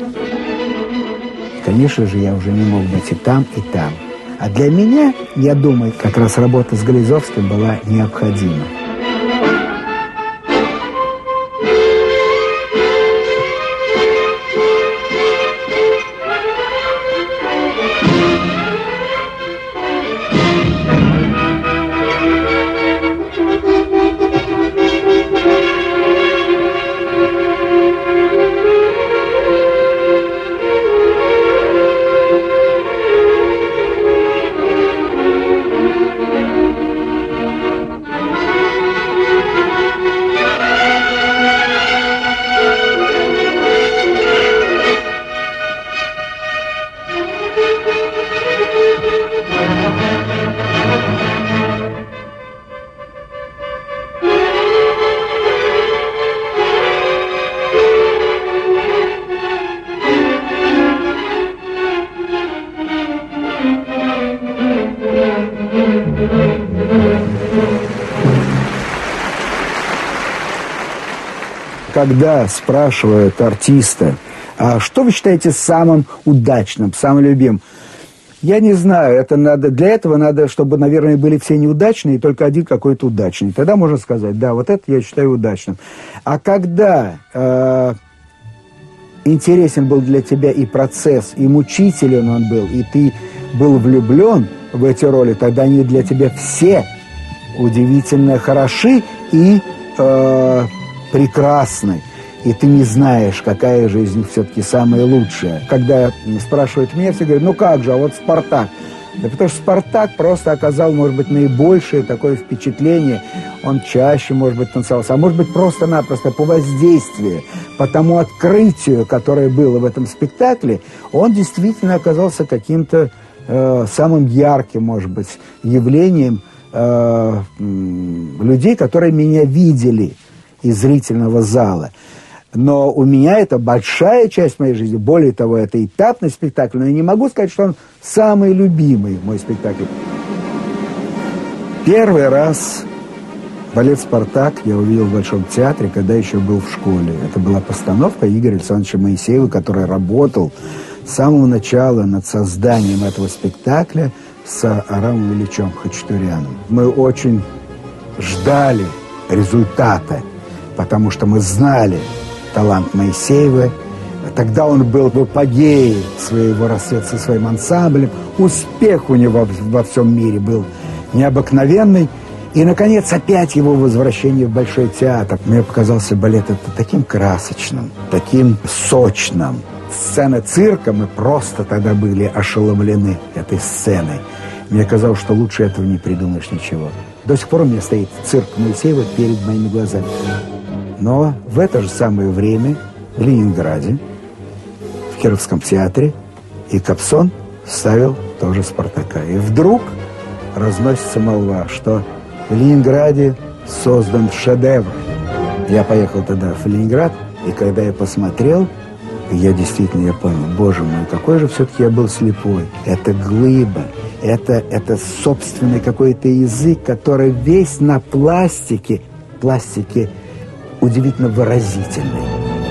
[SPEAKER 1] Конечно же, я уже не мог быть и там, и там. А для меня, я думаю, как раз работа с Гализовским была необходима. Когда спрашивают артиста, А что вы считаете самым удачным, самым любимым? Я не знаю, это надо, для этого надо, чтобы, наверное, были все неудачные, и только один какой-то удачный. Тогда можно сказать, да, вот это я считаю удачным. А когда э, интересен был для тебя и процесс, и мучителен он был, и ты был влюблен в эти роли, тогда они для тебя все удивительно хороши и э, прекрасны. И ты не знаешь, какая же из них все-таки самая лучшая. Когда спрашивают меня, все говорят, ну как же, а вот «Спартак». Да потому что «Спартак» просто оказал, может быть, наибольшее такое впечатление. Он чаще, может быть, танцевался. А может быть, просто-напросто по воздействию, по тому открытию, которое было в этом спектакле, он действительно оказался каким-то э, самым ярким, может быть, явлением э, людей, которые меня видели из зрительного зала. Но у меня это большая часть моей жизни. Более того, это этапный спектакль. Но я не могу сказать, что он самый любимый мой спектакль. Первый раз балет «Спартак» я увидел в Большом театре, когда еще был в школе. Это была постановка Игоря Александровича Моисеева, который работал с самого начала над созданием этого спектакля с Арамом Ильичем Хачатуряном. Мы очень ждали результата, потому что мы знали талант Моисеева. Тогда он был в апогее своего расцвета со своим ансамблем. Успех у него во всем мире был необыкновенный. И, наконец, опять его возвращение в Большой театр. Мне показался балет это таким красочным, таким сочным. Сцена цирка, мы просто тогда были ошеломлены этой сценой. Мне казалось, что лучше этого не придумаешь ничего. До сих пор у меня стоит цирк Моисеева перед моими глазами. Но в это же самое время в Ленинграде, в Кировском театре, и Кобзон ставил тоже «Спартака». И вдруг разносится молва, что в Ленинграде создан шедевр. Я поехал тогда в Ленинград, и когда я посмотрел, я действительно, я понял, боже мой, какой же все-таки я был слепой. Это глыба, это, это собственный какой-то язык, который весь на пластике, пластике удивительно выразительный.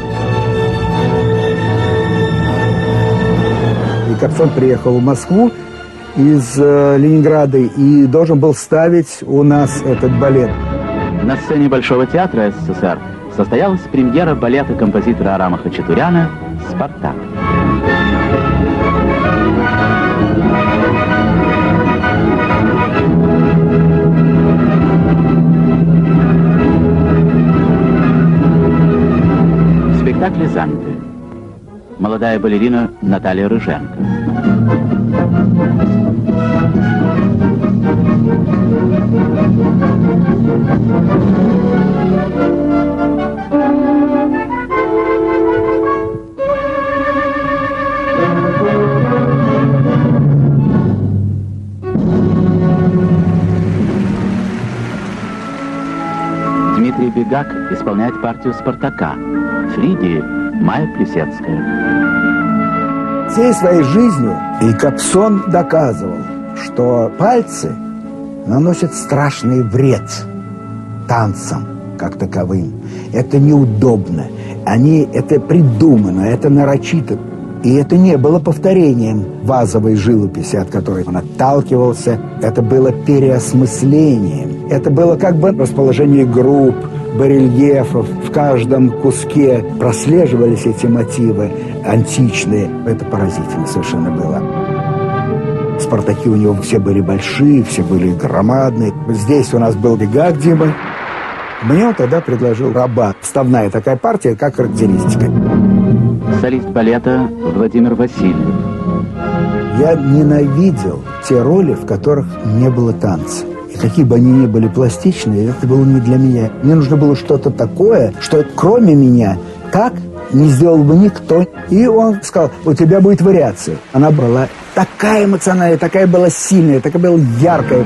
[SPEAKER 1] И Кобзон приехал в Москву из э, Ленинграда и должен был ставить у нас этот балет.
[SPEAKER 5] На сцене Большого театра СССР состоялась премьера балета композитора Арама Хачатуряна «Спартак». В спектакле заняты молодая балерина Наталья Рыженко, Дмитрий Бегак исполняет партию «Спартака», Фриди — Майя Плисецкая.
[SPEAKER 1] Всей своей жизнью и Кобзон доказывал, что пальцы наносят страшный вред танцам как таковым. Это неудобно. Они, это придумано, это нарочито. И это не было повторением вазовой живописи, от которой он отталкивался. Это было переосмыслением. Это было как бы расположение групп, барельефов. В каждом куске прослеживались эти мотивы античные. Это поразительно совершенно было. Спартаки у него все были большие, все были громадные. Здесь у нас был Бегак Дима. Мне он тогда предложил «Раба». Вставная такая партия, как характеристика.
[SPEAKER 5] Солист балета Владимир Васильев.
[SPEAKER 1] Я ненавидел те роли, в которых не было танца. И какие бы они ни были пластичные, это было не для меня. Мне нужно было что-то такое, что кроме меня так не сделал бы никто. И он сказал, у тебя будет вариация. Она была такая эмоциональная, такая была сильная, такая была яркая.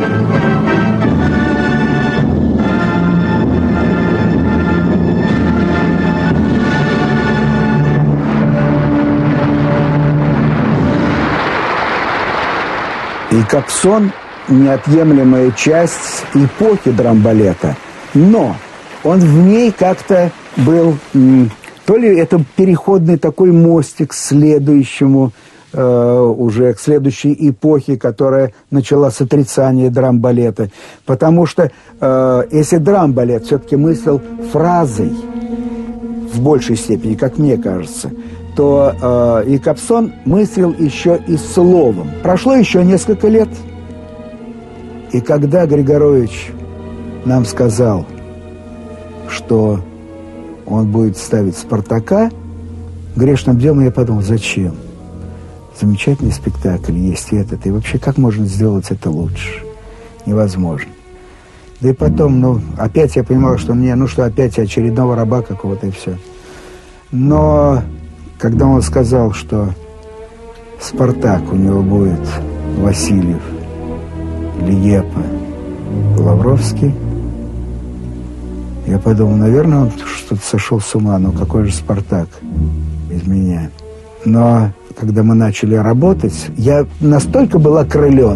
[SPEAKER 1] И Кобзон – неотъемлемая часть эпохи драмбалета. Но он в ней как-то был м, то ли это переходный такой мостик к следующему, э, уже к следующей эпохе, которая начала с отрицания драм-балета. Потому что э, если драм-балет все-таки мыслил фразой в большей степени, как мне кажется, то э, и Кобзон мыслил еще и словом. Прошло еще несколько лет, и когда Григорович нам сказал, что он будет ставить «Спартака», грешным делом я подумал, зачем? Замечательный спектакль есть и этот, и вообще как можно сделать это лучше? Невозможно. Да и потом, ну, опять я понимал, что мне, ну что, опять очередного раба какого-то и все. Но когда он сказал, что «Спартак» у него будет Васильев, Лиепа, Лавровский, я подумал, наверное, он что-то сошел с ума, ну какой же «Спартак» без меня. Но когда мы начали работать, я настолько был окрылен.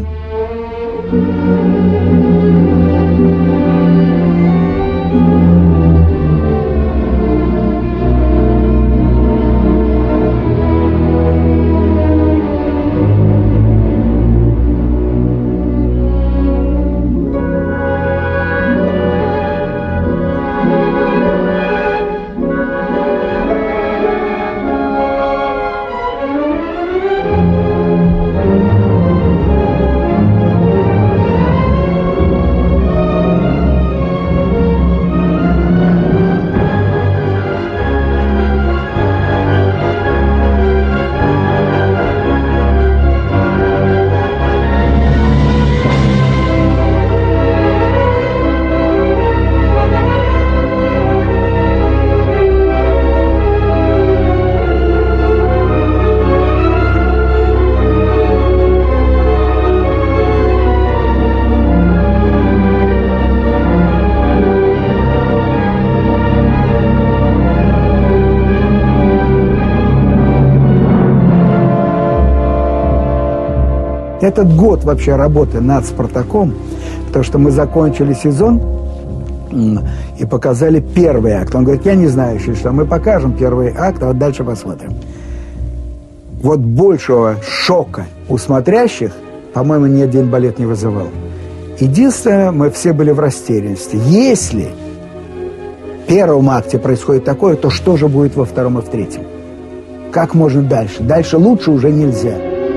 [SPEAKER 1] Этот год вообще работы над «Спартаком», потому что мы закончили сезон и показали первый акт. Он говорит, я не знаю еще, что мы покажем первый акт, а вот дальше посмотрим. Вот большего шока у смотрящих, по-моему, ни один балет не вызывал. Единственное, мы все были в растерянности. Если в первом акте происходит такое, то что же будет во втором и в третьем? Как можно дальше? Дальше лучше уже нельзя.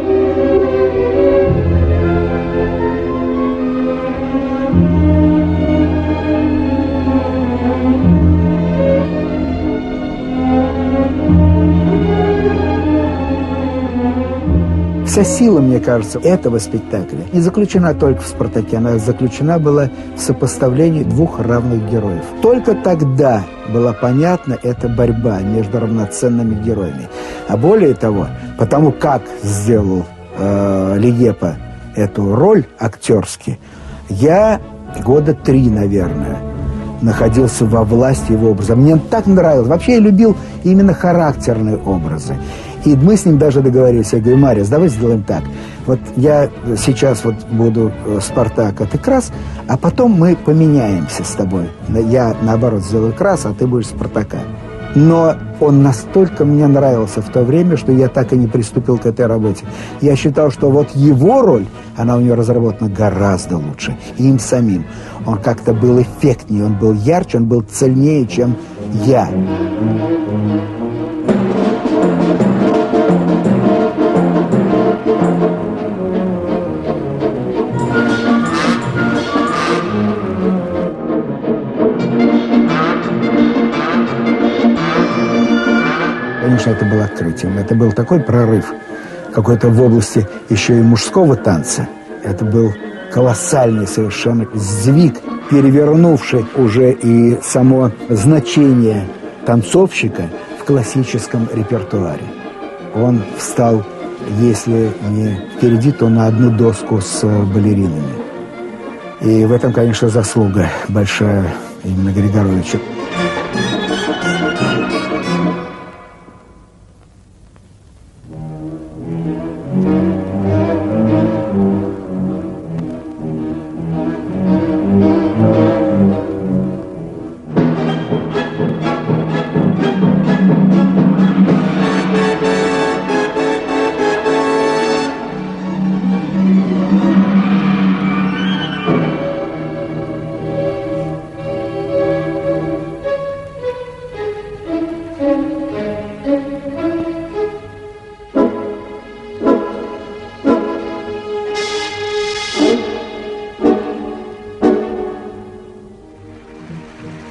[SPEAKER 1] Вся сила, мне кажется, этого спектакля не заключена только в «Спартаке», она заключена была в сопоставлении двух равных героев. Только тогда была понятна эта борьба между равноценными героями. А более того, потому как сделал э, Лиепа эту роль актерски, я года три, наверное, находился во власти его образа. Мне так нравилось. Вообще я любил именно характерные образы. И мы с ним даже договорились. Я говорю, Марис, давай сделаем так. Вот я сейчас вот буду «Спартак», а ты «Крас», а потом мы поменяемся с тобой. Я, наоборот, сделаю «Крас», а ты будешь «Спартака». Но он настолько мне нравился в то время, что я так и не приступил к этой работе. Я считал, что вот его роль, она у него разработана гораздо лучше. И им самим. Он как-то был эффектнее, он был ярче, он был цельнее, чем я. Конечно, это было открытием. Это был такой прорыв, какой-то в области еще и мужского танца. Это был колоссальный совершенно сдвиг, перевернувший уже и само значение танцовщика в классическом репертуаре. Он встал, если не впереди, то на одну доску с балеринами. И в этом, конечно, заслуга большая именно Григоровича.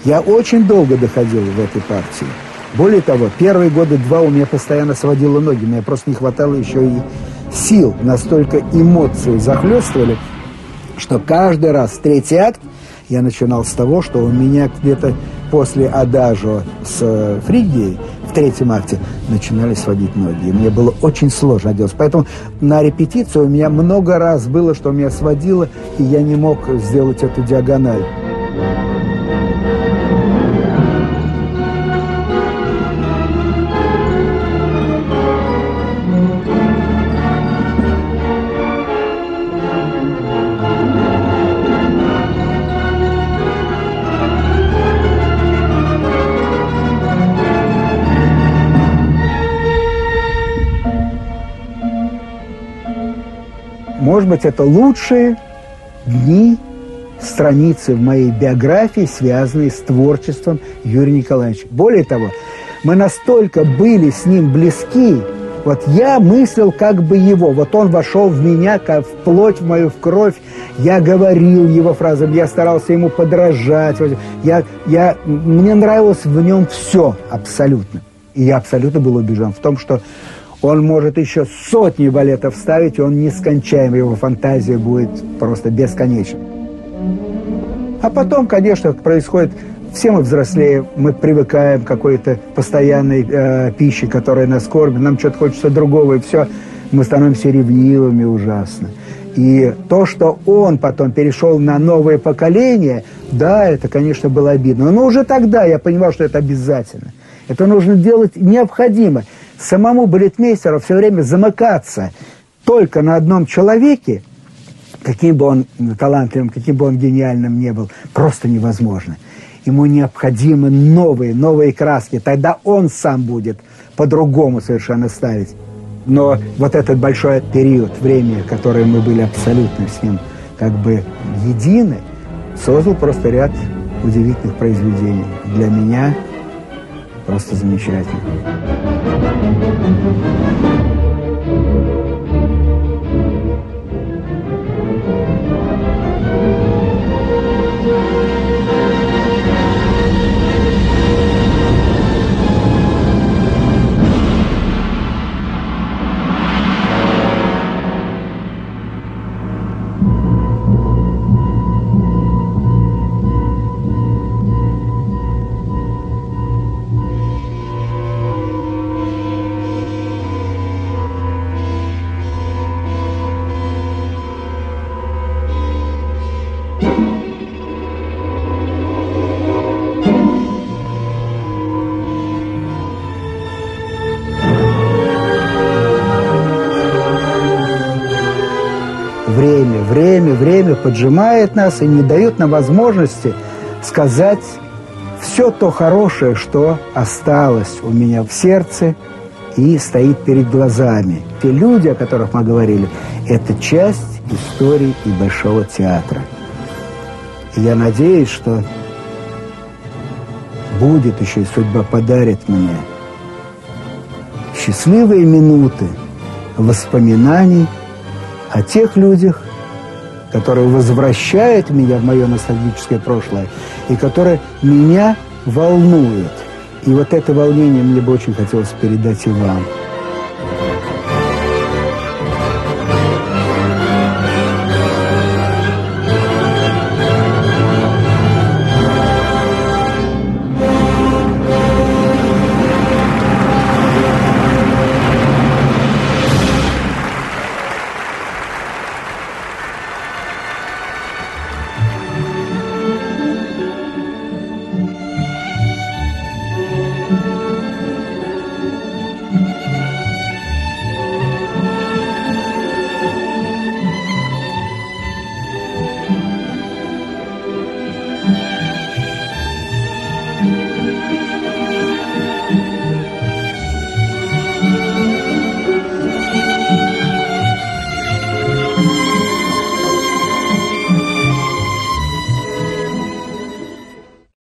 [SPEAKER 1] Я очень долго доходил в этой партии. Более того, первые года два у меня постоянно сводило ноги. Мне просто не хватало еще и сил. Настолько эмоции захлестывали, что каждый раз третий акт я начинал с того, что у меня где-то после адажо с Фригией в третьем акте начинали сводить ноги. И мне было очень сложно делать. Поэтому на репетицию у меня много раз было, что меня сводило, и я не мог сделать эту диагональ. Может быть, это лучшие дни, страницы в моей биографии, связанные с творчеством Юрия Николаевича. Более того, мы настолько были с ним близки, вот я мыслил как бы его, вот он вошел в меня, как в плоть в мою, в кровь, я говорил его фразами, я старался ему подражать, я, я, мне нравилось в нем все абсолютно. И я абсолютно был убежден в том, что он может еще сотни балетов ставить, и он нескончаем, его фантазия будет просто бесконечна. А потом, конечно, происходит, все мы взрослеем, мы привыкаем к какой-то постоянной э, пище, которая нас кормит, нам что-то хочется другого, и все, мы становимся ревнивыми ужасно. И то, что он потом перешел на новое поколение, да, это, конечно, было обидно. Но уже тогда я понимал, что это обязательно. Это нужно делать необходимо. Самому балетмейстеру все время замыкаться только на одном человеке, каким бы он талантливым, каким бы он гениальным ни был, просто невозможно. Ему необходимы новые, новые краски. Тогда он сам будет по-другому совершенно ставить. Но вот этот большой период времени, который мы были абсолютно с ним как бы едины, создал просто ряд удивительных произведений. Для меня просто замечательно. Время, время, время поджимает нас и не дает нам возможности сказать все то хорошее, что осталось у меня в сердце и стоит перед глазами. Те люди, о которых мы говорили, это часть истории и Большого театра. И я надеюсь, что будет еще и судьба подарит мне счастливые минуты воспоминаний о тех людях, которые возвращают меня в мое ностальгическое прошлое и которые меня волнуют. И вот это волнение мне бы очень хотелось передать и вам.